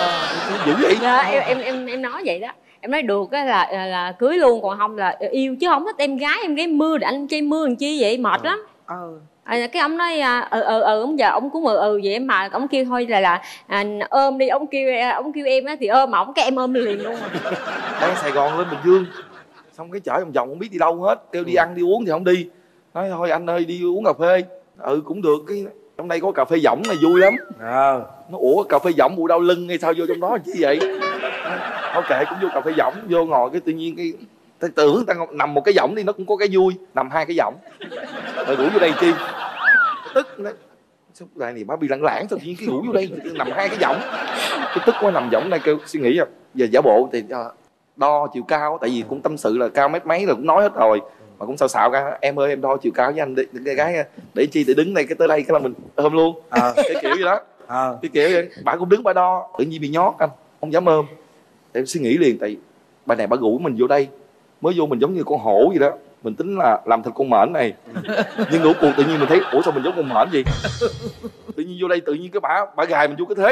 Dữ vậy. Dạ em em em em nói vậy đó. Em nói được á là, là là cưới luôn, còn không là yêu chứ không thích em gái em gái mưa để anh chơi mưa làm chi vậy mệt lắm. Ừ. À, cái ông nói à, ừ ừ ừ ông giờ ông cũng ừ ừ vậy mà ông kêu thôi là là à, ôm đi, ông kêu ông kêu em á thì ôm mà ông cái em ôm liền luôn. Đang Sài Gòn lên Bình Dương xong cái chở vòng vòng không biết đi đâu hết, kêu đi ăn đi uống thì không đi. Nói thôi anh ơi đi uống cà phê. Ừ cũng được, cái trong đây có cà phê võng này vui lắm. À. Nó ủa cà phê võng vụ đau lưng hay sao vô trong đó chứ vậy. Thôi kệ cũng vô cà phê võng, vô ngồi cái tự nhiên cái ta tưởng ta nằm một cái võng đi nó cũng có cái vui, nằm hai cái võng rồi rủ vô đây chi tức nó sao lại này má bị lãng lãng sao tự nhiên cái rủ vô đây nằm hai cái võng, cái tức quá nằm võng này kêu suy nghĩ à giờ giả bộ thì đo chiều cao, tại vì cũng tâm sự là cao mét mấy rồi cũng nói hết rồi mà cũng xạo xạo ra em ơi em đo chiều cao với anh đi, cái gái để chi để đứng đây cái tới đây cái là mình ôm luôn. À. Cái kiểu gì đó. À. Cái kiểu vậy bà cũng đứng bà đo tự nhiên bị nhót anh không dám ôm. Em suy nghĩ liền tại bà này bà rủ mình vô đây mới vô mình giống như con hổ gì đó, mình tính là làm thịt con mển này nhưng ngủ cuộc tự nhiên mình thấy ủa sao mình giống con mển gì, tự nhiên vô đây tự nhiên cái bà bà gài mình vô cái thế này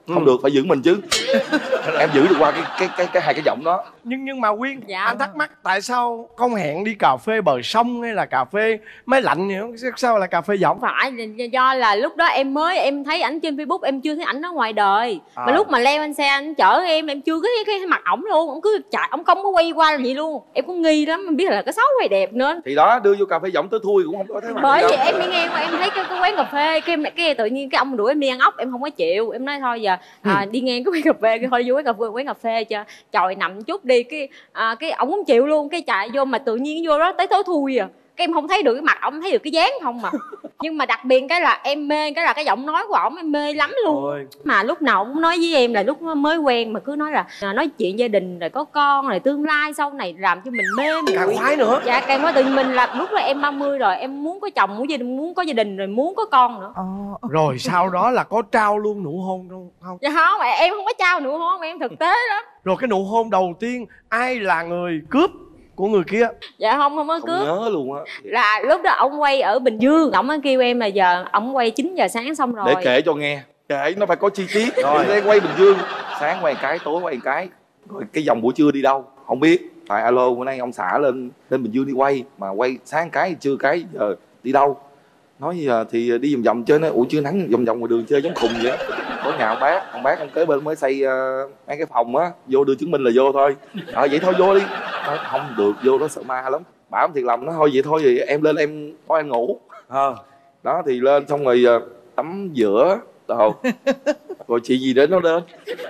không Ừ. được, phải giữ mình chứ. Em giữ được qua cái cái cái cái hai cái giọng đó. Nhưng nhưng mà Quyên, Dạ. anh thắc mắc tại sao không hẹn đi cà phê bờ sông hay là cà phê máy lạnh gì không? Sao là cà phê giọng? Không phải là do là lúc đó em mới em thấy ảnh trên Facebook, em chưa thấy ảnh ở ngoài đời. À. Mà lúc mà leo lên xe anh chở em em chưa có thấy cái mặt ổng luôn, ổng cứ chạy, ổng không có quay qua là gì luôn. Em cũng nghi lắm, em biết là cái xấu hay đẹp nữa. Thì đó, đưa vô cà phê giọng tới thui cũng không có thấy mặt Bởi gì vì đâu. em đi ngang qua em thấy cái, cái quán cà phê cái, cái tự nhiên cái ông đuổi em đi ăn ốc, em không có chịu, em nói thôi giờ à, đi ngang cái quán cà phê cái thôi vô quán cà phê quán cà phê cho chòi nằm chút đi, cái à, cái ổng không chịu luôn, cái chạy vô mà tự nhiên vô đó tới tối thui à, cái em không thấy được cái mặt ổng, thấy được cái dáng không mà. Nhưng mà đặc biệt cái là em mê cái là cái giọng nói của ổng, em mê lắm luôn. Ôi. Mà lúc nào cũng nói với em là lúc mới quen mà cứ nói là à, nói chuyện gia đình rồi có con rồi tương lai sau này làm cho mình mê muội. Càng khoái nữa. Dạ càng nói tự nhiên mình là lúc là em ba mươi rồi, em muốn có chồng, muốn gia đình, muốn có gia đình rồi muốn có con nữa. Ồ. Rồi sau đó là có trao luôn nụ hôn không? Không. Dạ không, em không có trao nụ hôn, em thực tế lắm. Rồi cái nụ hôn đầu tiên ai là người cướp của người kia? Dạ không, không có Không cướp. nhớ luôn á. Là lúc đó ông quay ở Bình Dương, ổng mới kêu em là giờ ổng quay chín giờ sáng xong rồi. Để kể cho nghe, kể nó phải có chi tiết. Rồi đây quay Bình Dương, sáng quay cái, tối quay cái. Rồi cái vòng buổi trưa đi đâu không biết, tại alo bữa nay ông xã lên lên Bình Dương đi quay, mà quay sáng cái trưa cái, giờ đi đâu. Nói giờ thì đi vòng vòng chơi, nó ủa chưa nắng vòng vòng ngoài đường chơi giống khùng vậy. Có nhà ông bác, ông bác ông kế bên mới xây uh, mấy cái phòng á, vô đưa chứng minh là vô thôi. Ờ vậy thôi vô đi. Nói, không được, vô đó sợ ma lắm. Bảo ông thiệt lòng, nó thôi vậy thôi thì em lên em có em ngủ. Ờ đó thì lên xong rồi uh, tắm giữa đồ rồi chị gì đến nó đến.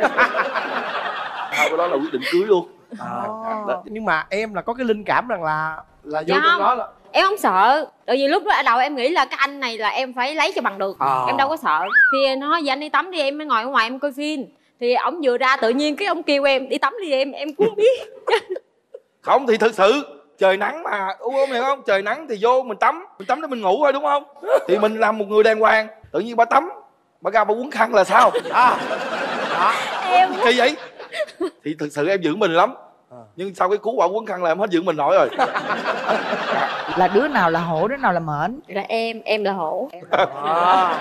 Sau đó là quyết định cưới luôn. À, đó. Nhưng mà em là có cái linh cảm rằng là là vô Dạ trong không. đó là Em không sợ, tại vì lúc đó ở đầu em nghĩ là cái anh này là em phải lấy cho bằng được. À. Em đâu có sợ. Thì nó nói giờ anh đi tắm đi, em mới ngồi ở ngoài em coi phim. Thì ổng vừa ra tự nhiên cái ông kêu em đi tắm đi em, em cũng không biết. Không thì thực sự trời nắng mà, đúng không, hiểu không? Trời nắng thì vô mình tắm, mình tắm để mình ngủ thôi đúng không? Thì mình làm một người đàng hoàng, tự nhiên bà tắm, bà ra bà quấn khăn là sao? À, đó. Em Kỳ vậy? Thì thực sự em giữ mình lắm. Nhưng sau cái cú quả quấn khăn là em hết giữ mình nổi rồi. Là đứa nào là hổ, đứa nào là mễn? là em, em là hổ. à.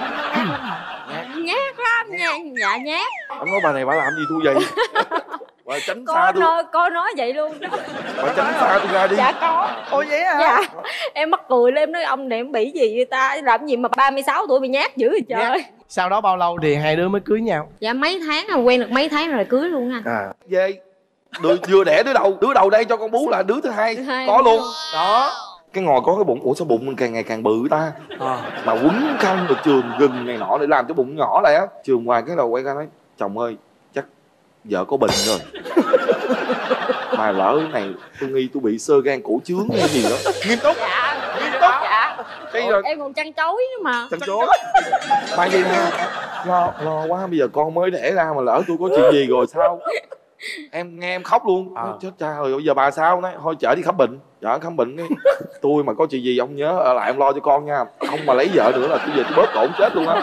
Nhát lắm nha, dạ nhát. Ông nói bà này bà làm gì tôi vậy? Bà tránh Cô xa tôi, nói, cô nói vậy luôn đó. bà tránh xa tôi ra đi. Dạ có. Ồ vậy hả? Dạ. Em mắc cười lên, em nói ông này em bị gì vậy ta? Làm gì mà ba mươi sáu tuổi bị nhát dữ vậy trời. Sau đó bao lâu thì hai đứa mới cưới nhau? Dạ mấy tháng rồi, quen được mấy tháng rồi cưới luôn anh. À, về đứa, vừa đẻ đứa đầu, đứa đầu đây cho con bú là đứa thứ hai, Thứ hai có luôn. luôn. Đó. Cái ngồi có cái bụng, ủa sao bụng mình càng ngày càng bự ta? À. Mà quấn khăn rồi trường gừng này nọ để làm cho bụng nhỏ lại á. Trường ngoài cái đầu quay ra nói, chồng ơi, chắc vợ có bệnh rồi. Mà lỡ cái này tôi nghi tôi bị xơ gan cổ trướng hay gì đó. Nghiêm túc. Dạ. Nghiêm túc. Dạ. Cái rồi Em còn chăn chối nữa mà. chăn chối. Mà vậy nè, lo lo quá, bây giờ con mới đẻ ra mà lỡ tôi có chuyện gì rồi sao? Em nghe em khóc luôn. À. Nói, chết cha rồi, bây giờ bà sao? Nói thôi chở đi khám bệnh. Chở khám bệnh cái tôi mà có chuyện gì ông nhớ ở lại em lo cho con nha, không mà lấy vợ nữa là tôi về tôi bóp cổ chết luôn á.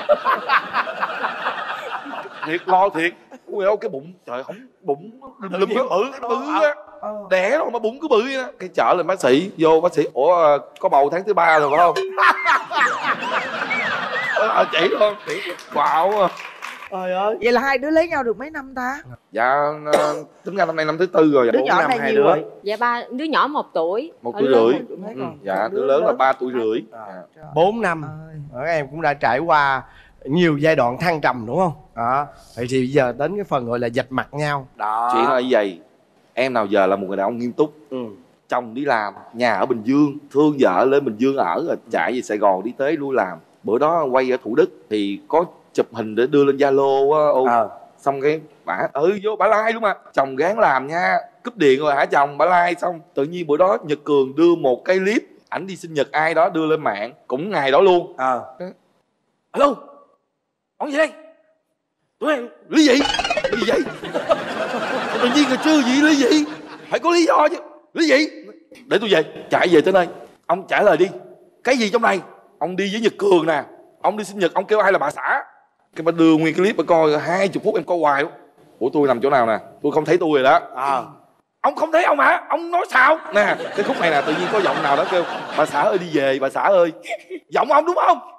Thiệt lo thiệt. Ui ơi, cái bụng trời không, bụng lùm cái bự bự á, đẻ rồi mà bụng cứ bự vậy đó. Cái chở lên bác sĩ, vô bác sĩ, ủa có bầu tháng thứ ba rồi phải không? À, chỉ luôn, wow. Trời ơi. Vậy là hai đứa lấy nhau được mấy năm ta? Dạ tính ra năm nay năm thứ tư rồi. Đứa Bốn nhỏ năm này hai nhiều đứa. rồi. Dạ ba đứa nhỏ một tuổi. Một Ở tuổi lớn rưỡi. một tuổi. Ừ. Dạ đứa lớn là ba tuổi rưỡi. Bốn năm. Các em cũng đã trải qua nhiều giai đoạn thăng trầm đúng không? Đó. Vậy thì bây giờ đến cái phần gọi là vạch mặt nhau. Đó. Chuyện là như vậy. Em nào giờ là một người đàn ông nghiêm túc. Ừ. Chồng đi làm, nhà ở Bình Dương, thương vợ lên Bình Dương ở rồi chạy về Sài Gòn đi tới lui làm. Bữa đó quay ở Thủ Đức thì có chụp hình để đưa lên Zalo á. Ô. À. Xong cái bả ừ vô bả like luôn mà. Chồng gán làm nha, cúp điện rồi hả chồng, bả like xong. Tự nhiên bữa đó Nhật Cường đưa một cái clip ảnh đi sinh nhật ai đó đưa lên mạng, cũng ngày đó luôn. À. Alo, ông gì đây? Tụi em lý gì? Lý gì vậy? Tự nhiên là chưa gì lý gì? Phải có lý do chứ. Lý gì? Để tôi về, chạy về tới nơi. Ông trả lời đi. Cái gì trong này? Ông đi với Nhật Cường nè, ông đi sinh nhật, ông kêu ai là bà xã. Cái bà đưa nguyên clip bà coi hai chục phút em coi hoài luôn. Ủa tôi nằm chỗ nào nè? Tôi không thấy tôi rồi đó. À. Ông không thấy ông hả? Ông nói sao? Nè, cái khúc này nè, tự nhiên có giọng nào đó kêu bà xã ơi đi về, bà xã ơi. Giọng ông đúng không?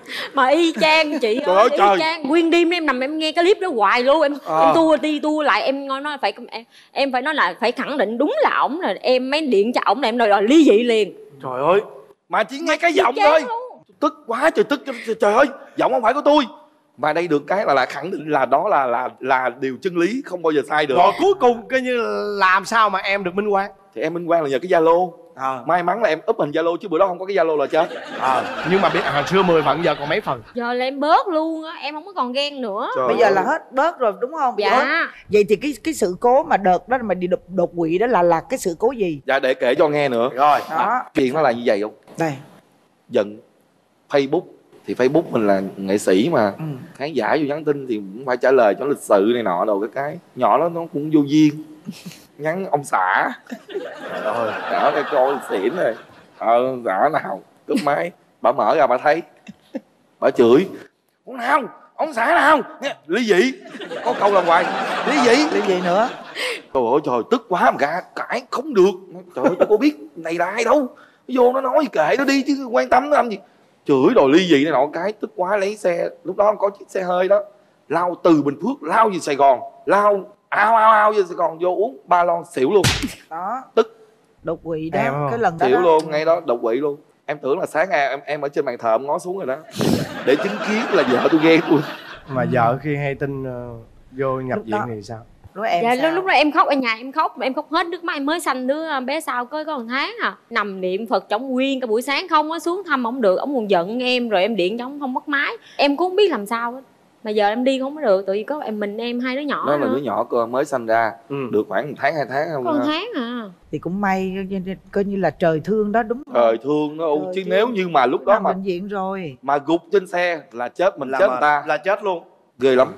Mà y chang chị Trời ơi, ơi, y trời. chang. Nguyên đêm em nằm em nghe cái clip đó hoài luôn. Em À. em tua đi tua lại, em nói nói phải em, em phải nói là phải khẳng định đúng là ổng, là em mới điện cho ổng là em đòi đòi ly dị liền. Trời ơi, mà chỉ nghe cái y giọng chang thôi. luôn. Tức quá trời tức, trời ơi, giọng không phải của tôi. Mà đây được cái là là khẳng định là đó là là là điều chân lý, không bao giờ sai được. Rồi cuối cùng coi như làm sao mà em được minh oan? Thì em minh oan là nhờ cái Zalo. À. May mắn là em up hình Zalo chứ bữa đó không có cái Zalo là chết. À. Nhưng mà biết hồi xưa mười phần, giờ còn mấy phần? Giờ là em bớt luôn á, em không có còn ghen nữa. Trời Bây giờ ơi. là hết bớt rồi đúng không? Dạ. Bớt. Vậy thì cái cái sự cố mà đợt đó mà đi đột, đột quỵ đó là là cái sự cố gì? Dạ để kể cho nghe nữa. Rồi. Đó. Chuyện nó là như vậy không? Đây. Giận Facebook. Thì Facebook mình là nghệ sĩ mà. Ừ. Khán giả vô nhắn tin thì cũng phải trả lời cho lịch sự này nọ đồ cái cái. Nhỏ đó nó cũng vô duyên. Nhắn ông xã. Trời ơi, đỡ cái coi xỉn rồi. Ờ, xã nào cướp máy. Bà mở ra bà thấy. Bà chửi. Ông nào? Ông xã nào? Nghe, ly dị. Có câu là hoài. Ly dị. Cái gì nữa? Trời ơi trời, tức quá mà gà cãi không được. Trời ơi tôi có biết này là ai đâu. Nó vô nó nói kệ nó đi chứ quan tâm nó làm gì. Chửi đòi ly dị này nọ cái, tức quá lấy xe. Lúc đó có chiếc xe hơi đó, lao từ Bình Phước lao về Sài Gòn. Lao ao ao ao về Sài Gòn, vô uống ba lon xỉu luôn. Đó. Tức. Đột quỵ đó. Em Cái lần đó Xỉu đó. luôn, ngay đó đột quỵ luôn. Em tưởng là sáng em, em ở trên bàn thờ em ngó xuống rồi đó. Để chứng kiến là vợ tôi ghen tôi. Mà vợ khi hay tin uh, vô nhập Lúc viện đó. thì sao? Lúc em Dạ sao? lúc, lúc đó em khóc ở nhà, em khóc em khóc hết nước mắt, em mới sanh đứa bé sau có có một tháng à. Nằm niệm Phật trong nguyên cả buổi sáng không có xuống thăm ổng được, ổng còn giận em rồi em điện cho ổng không bắt máy. Em cũng không biết làm sao hết. Mà giờ em đi không có được, tại vì có em mình em hai đứa nhỏ Nó nữa. là đứa nhỏ cơ mới sanh ra. Ừ. Được khoảng một tháng hai tháng không? Có một tháng à. Thì cũng may coi như là trời thương đó đúng không? Trời thương nó Trời chứ thương. nếu như mà lúc đó Nằm mà bệnh viện rồi. mà gục trên xe là chết mình Là chết mà- người ta. là chết luôn. Ghê lắm.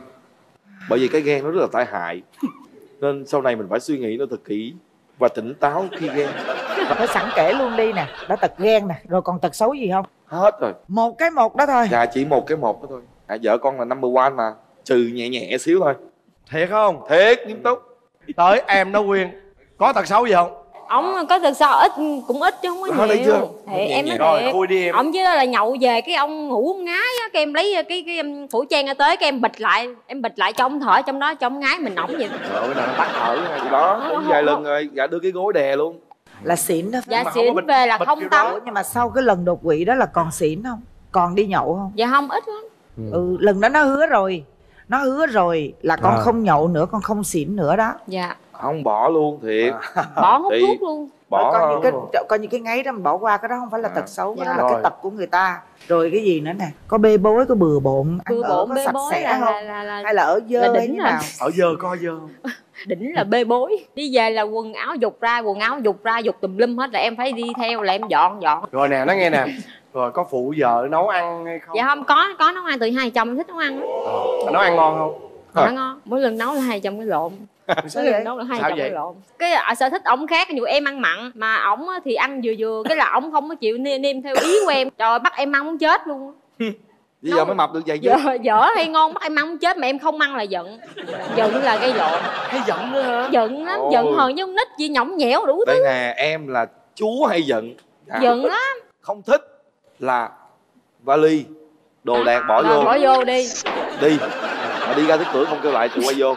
Bởi vì cái ghen nó rất là tai hại. Nên sau này mình phải suy nghĩ nó thật kỹ và tỉnh táo khi ghen. Nói sẵn kể luôn đi nè. Đã tật ghen nè. Rồi còn tật xấu gì không? Hết rồi. Một cái một đó thôi. Dạ chỉ một cái một đó thôi. À, vợ con là number one mà. Trừ nhẹ nhẹ xíu thôi. Thiệt không? Thiệt nghiêm túc. Tới em nó Quyên có tật xấu gì không? Ổng có thật sao ít cũng ít chứ không có Đó, thấy chưa? nhiều. Thì em nói Rồi thiệt. khui đi em. Ổng chứ là nhậu về cái ông ngủ ông ngái á, cái em lấy cái cái um, khẩu trang ra tới cái em bịch lại, em bịch lại cho ông thở trong đó cho ông ngái mình ổng vậy. Trời ơi, nó tắt thở thì đó. Cũng vài lần rồi. Dạ đưa cái gối đè luôn. Là xỉn đó. Dạ mà không xỉn có bịch- về là bịch không kiểu tắm. đó. Ủa, nhưng mà sau cái lần đột quỵ đó là còn xỉn không? Còn đi nhậu không? Dạ không, ít lắm. Ừ, lần đó nó hứa rồi. Nó hứa rồi là con À. không nhậu nữa, con không xỉn nữa đó. Dạ. Không bỏ luôn thiệt. Bỏ hút Thì- thuốc luôn. Rồi Bỏ coi như cái coi như cái ngáy đó mình bỏ qua, cái đó không phải là À. tật xấu, cái Dạ. đó là Rồi. cái tật của người ta. Rồi cái gì nữa nè, có bê bối, có bừa bộn, ăn Bừa ở bộn có bê sạch bối sẽ là, không? là, là, là, Hay là ở dơ là hay đỉnh như rồi. nào? Ở dơ coi dơ không? Đỉnh là bê bối. Đi về là quần áo dục ra, quần áo dục ra, dục tùm lum hết là em phải đi theo là em dọn dọn. Rồi nè, nói nghe nè. Rồi có phụ vợ nấu ăn hay không? Dạ không, có có nấu ăn, từ hai chồng em thích nấu ăn lắm. Ờ, nấu ăn ngon không? Dạ ngon. Mỗi lần nấu là hai chồng cái lộn. Sao Mỗi vậy? lần nấu là hai Sao chồng vậy? cái lộn. Cái à, sở thích ổng khác, ví dụ em ăn mặn mà ổng á thì ăn vừa vừa, cái là ổng không có chịu nêm, nêm theo ý của em. Trời ơi, bắt em ăn muốn chết luôn. Bây giờ Nấu- mới mập được vậy chứ. Dở, dở hay ngon bắt em ăn muốn chết mà em không ăn là giận. Giận là gây lộn. Hay giận nữa hả? Giận lắm, Ôi. giận hờn như con nít gì nhõng nhẽo đủ thứ. Đây nè, em là chúa hay giận. À, Giận lắm. không thích là vali đồ đạc bỏ Rồi vô bỏ vô đi. đi. Mà đi ra tới cửa không kêu lại tự quay vô.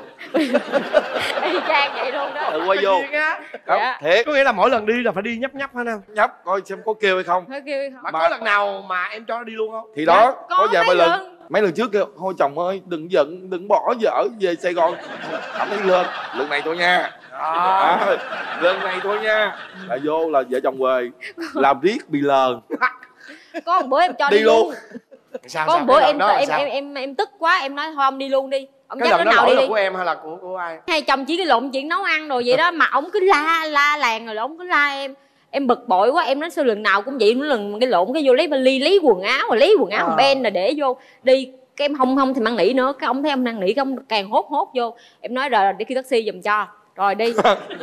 Y chang vậy luôn đó. Tự quay vô. Thiệt á. Không, Dạ. thiệt. Có nghĩa là mỗi lần đi là phải đi nhấp nhấp hả Nam? Nhấp coi xem có kêu hay không. Thôi kêu không. Mà Mà- có lần nào mà em cho nó đi luôn không? Thì đó, Dạ, có có vài mấy lần lần. mấy lần trước kêu thôi chồng ơi đừng giận, đừng bỏ vợ về Sài Gòn. Cảm thấy lên, lần này thôi nha. À, lần này thôi nha. Là vô là vợ chồng về làm riết bị lờn. Có một bữa em cho Đi đi, luôn. luôn. Sao, Có sao? một bữa Cái em lần đó là em, sao? em em em tức quá em nói thôi ông đi luôn đi. Ông Cái dắt lần đứa đó nào lỗi đi là đi. của em hay là của của ai? Hai chồng chỉ cái lộn chuyện nấu ăn rồi vậy đó mà ông cứ la la làng rồi ông cứ la em. Em bực bội quá, em nói sao lần nào cũng vậy, mỗi lần cái lộn cái vô lấy vali, lấy quần áo rồi lấy quần áo Ờ. ben rồi để vô đi. Cái em không không thì mang nỉ nữa, cái ông thấy ông năn nỉ cái ông càng hốt hốt vô. Em nói rồi đi kêu taxi giùm cho. Rồi đi.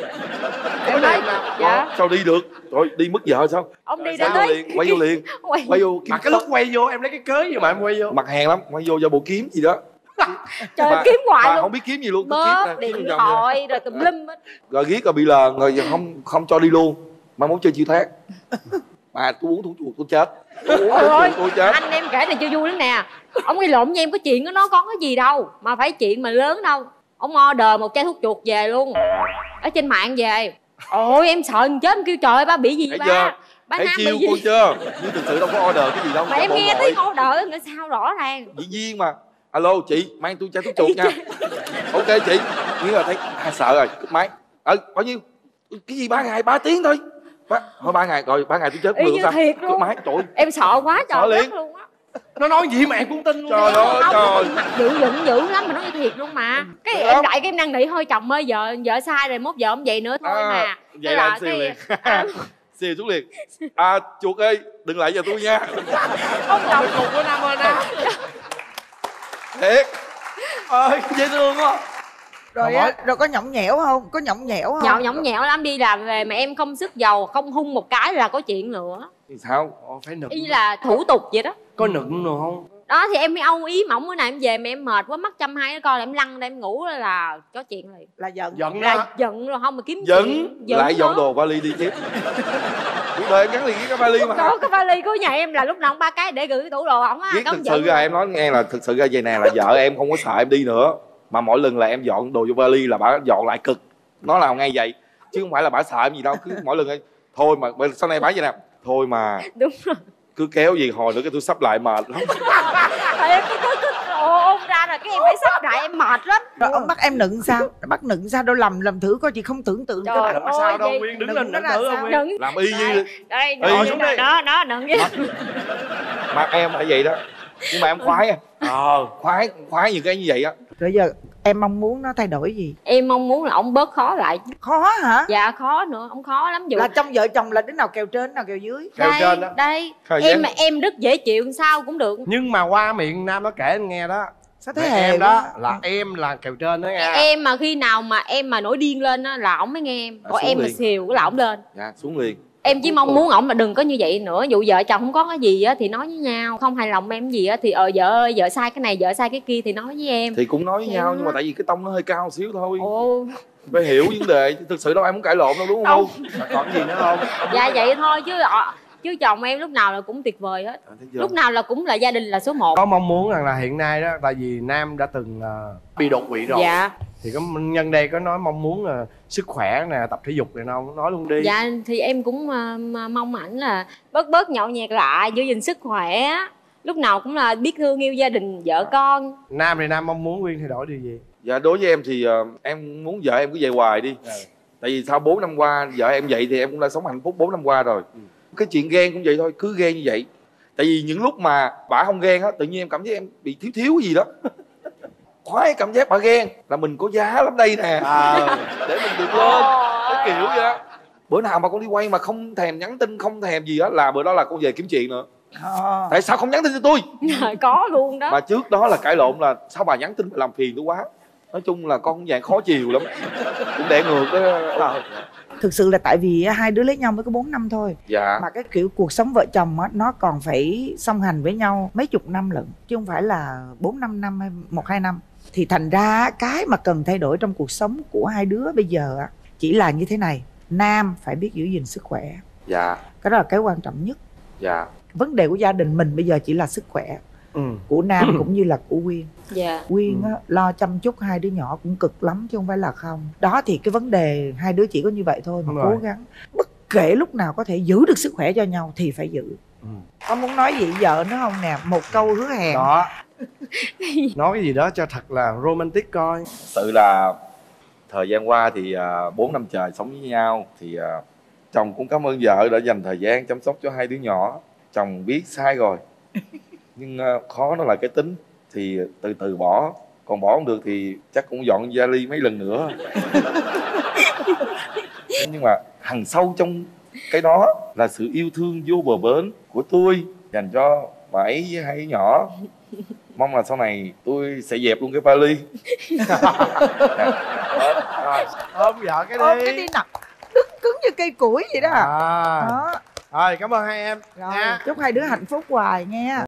Em nói dạ. Sao đi được? Rồi đi mất vợ sao? Ông đi Quay đến vô tới liền, quay vô liền. quay. Quay vô kiếm Mà cái lúc quay vô em lấy cái cớ gì mà em quay vô? mặt hàng lắm, quay vô do bộ kiếm gì đó. Trời Mà- kiếm hoài mà luôn. không biết kiếm gì luôn, cứ Bóp, kiếm nè, điện kiếm vòng vòng. thoại rồi tùm lum hết. Rồi ghét rồi bị lờn rồi giờ không không cho đi luôn. Mai mốt chơi chiêu thác. mà tôi uống thuốc chuột tôi chết. Ôi ơi, tôi chết. anh em kể này chưa vui lắm nè. Ông gây lộn với em, có chuyện của nó có cái gì đâu mà phải chuyện mà lớn đâu. Ông order một chai thuốc chuột về luôn ở trên mạng về. Ôi em sợ chết, em kêu trời ơi ba bị gì Thấy ba chưa? ba Thấy Nam chiêu bị gì? cô chưa? Nhưng thực sự đâu có order cái gì đâu. Mà em nghe tiếng order người sao rõ ràng. Dĩ nhiên mà. Alo chị, mang tôi chai thuốc chuột nha. Ok chị. Nghĩa là thấy à, sợ rồi, cúp máy. Ờ bao nhiêu? Cái gì ba ngày ba tiếng thôi. Ba, thôi ba ngày rồi, ba ngày tôi chết cũng được sao? Thiệt luôn. Cúp máy, trời. Em sợ quá trời Sợ liền. đất luôn á. Nó nói gì mà em cũng tin luôn. Trời ơi trời. Mặt dữ dữ dữ lắm mà nói thiệt luôn mà. Cái Được em không? đại cái em năn nỉ thôi chồng ơi, vợ vợ sai rồi, mốt vợ không vậy nữa thôi À, mà. vậy Thế là là em xìu cái- liền. À, Xìu xuống liền. À chuột ơi, đừng lại giờ tôi nha. ông chồng Cục của Nam ơi Nam. Thiệt. Ơi dễ thương quá. Rồi Mà á, mỗi- rồi có nhõng nhẽo không? Có nhõng nhẽo không? nhậu nhõng nhẽo lắm, đi làm về mà em không sức dầu, không hung một cái là có chuyện nữa. Sao? Ồ, phải nựng. Y là thủ tục vậy đó. Có nựng nữa không? Đó thì em mới âu ý mỏng bữa này em về mà em mệt quá, mắt chăm hai đứa con là em lăn ra em ngủ là có chuyện liền. Là giận. Giận Là đó. giận rồi không mà kiếm Dẫn. chuyện. Lại dọn nữa. đồ vali đi tiếp. Cuộc đời em gắn liền với cái vali mà. Có cái vali của nhà em là lúc nào cũng ba cái để gửi cái tủ đồ ổng á. Viết có thực giận sự ra luôn. em nói nghe là thực sự ra vậy nè, là vợ em không có sợ em đi nữa. Mà mỗi lần là em dọn đồ vô vali là bà dọn lại cực. Nó làm ngay vậy. Chứ không phải là bà sợ em gì đâu. Cứ mỗi lần ấy, thôi mà sau này bà vậy nè. Thôi mà Đúng rồi. cứ kéo gì hồi nữa cái tôi sắp lại mệt lắm. Tại em cứ cứ cứ ôm ra rồi cái em phải sắp lại em mệt lắm. Rồi ông bắt em nựng sao? Bắt nựng sao đâu, làm làm thử coi, chị không tưởng tượng Trời cái ơi, đoạn. Sao đâu vậy? Nguyên đứng Nựng lên nó nựng ra thử sao? không Nguyên? Đừng. Làm y như Đây, Y đó, xuống đó, đi. đó, đó, đừng vậy. mặt em phải vậy đó. Nhưng mà em khoái à. Ờ. Khoái khoái những cái như vậy á. Rồi giờ em mong muốn nó thay đổi gì? Em mong muốn là ông bớt khó lại. Khó hả? Dạ khó nữa, ông khó lắm. Dù Là trong vợ chồng là đứa nào kèo trên, nào kèo dưới? Kèo đây, trên đó. đây Thời em gian- mà em rất dễ chịu sao cũng được. Nhưng mà qua miệng Nam nó kể anh nghe đó. Sao Thế thế hề em đó quá. là em là kèo trên đó nha. Em mà khi nào mà em mà nổi điên lên á là ổng mới nghe em. À, Còn xuống em mà liền. xìu cái là ổng lên. Dạ xuống liền. Em chỉ mong muốn ổng là đừng có như vậy nữa. Dụ vợ chồng không có cái gì á thì nói với nhau. Không hài lòng em gì á thì ờ vợ ơi vợ sai cái này vợ sai cái kia thì nói với em. Thì cũng nói với Vậy nhau đó. nhưng mà tại vì cái tông nó hơi cao xíu thôi. Ồ. Phải hiểu vấn đề. Thực sự đâu em muốn cãi lộn đâu đúng không? Mà còn gì nữa không? Dạ vậy thôi chứ ờ, chứ chồng em lúc nào là cũng tuyệt vời hết. À, thấy chưa? Lúc nào là cũng là gia đình là số một. Có mong muốn rằng là hiện nay đó, tại vì Nam đã từng ờ, bị đột quỵ rồi. Dạ. Thì có nhân đây có nói mong muốn là sức khỏe nè, tập thể dục này đâu, nói luôn đi. Dạ thì em cũng ờ, mà mong ảnh là bớt bớt nhậu nhẹt lại, giữ gìn sức khỏe. Lúc nào cũng là biết thương yêu gia đình vợ con. Nam thì Nam mong muốn Nguyên thay đổi điều gì? Dạ đối với em thì ờ, em muốn vợ em cứ về hoài đi. Tại vì sau bốn năm qua vợ em vậy thì em cũng đã sống hạnh phúc bốn năm qua rồi. Cái chuyện ghen cũng vậy thôi, cứ ghen như vậy. Tại vì những lúc mà bả không ghen á, tự nhiên em cảm thấy em bị thiếu thiếu gì đó. Khoái cảm giác bả ghen là mình có giá lắm đây nè. À. Để mình được lên. Cái kiểu vậy đó. Bữa nào mà con đi quay mà không thèm nhắn tin, không thèm gì á là bữa đó là con về kiếm chuyện nữa. Ờ. Tại sao không nhắn tin cho tôi? Có luôn đó. Mà trước đó là cãi lộn là sao bà nhắn tin mà làm phiền tôi quá. Nói chung là con cũng dạng khó chiều lắm. Cũng đẻ ngược đó. Thực sự là tại vì hai đứa lấy nhau mới có bốn năm thôi. Dạ. Mà cái kiểu cuộc sống vợ chồng á, nó còn phải song hành với nhau mấy chục năm lận, chứ không phải là bốn năm năm hay một hai năm. Thì thành ra cái mà cần thay đổi trong cuộc sống của hai đứa bây giờ á, chỉ là như thế này. Nam phải biết giữ gìn sức khỏe. Dạ. Cái đó là cái quan trọng nhất. Dạ. Vấn đề của gia đình mình bây giờ chỉ là sức khỏe. Ừ. Của Nam cũng như là của Quyên. Dạ. Quyên á, lo chăm chút hai đứa nhỏ cũng cực lắm chứ không phải là không. Đó thì cái vấn đề hai đứa chỉ có như vậy thôi. Mà Đúng cố rồi. gắng bất kể lúc nào có thể giữ được sức khỏe cho nhau thì phải giữ. Ừ. Ông muốn nói gì vợ nữa không nè? Một câu hứa hẹn. Đó. Nói cái gì đó cho thật là romantic coi. Sự là thời gian qua thì bốn năm trời sống với nhau thì à, chồng cũng cảm ơn vợ đã dành thời gian chăm sóc cho hai đứa nhỏ. Chồng biết sai rồi nhưng à, khó nó là cái tính thì từ từ bỏ, còn bỏ không được thì chắc cũng dọn vali mấy lần nữa. Nhưng mà hằng sâu trong cái đó là sự yêu thương vô bờ bến của tôi dành cho bà ấy với hai đứa nhỏ. Mong là sau này tôi sẽ dẹp luôn cái vali. Ôm vợ cái đi. Ôm cái đi nè. Cứng cứng như cây củi vậy đó. À. Đó. Rồi cảm ơn hai em Rồi, nha. chúc hai đứa hạnh phúc hoài nha.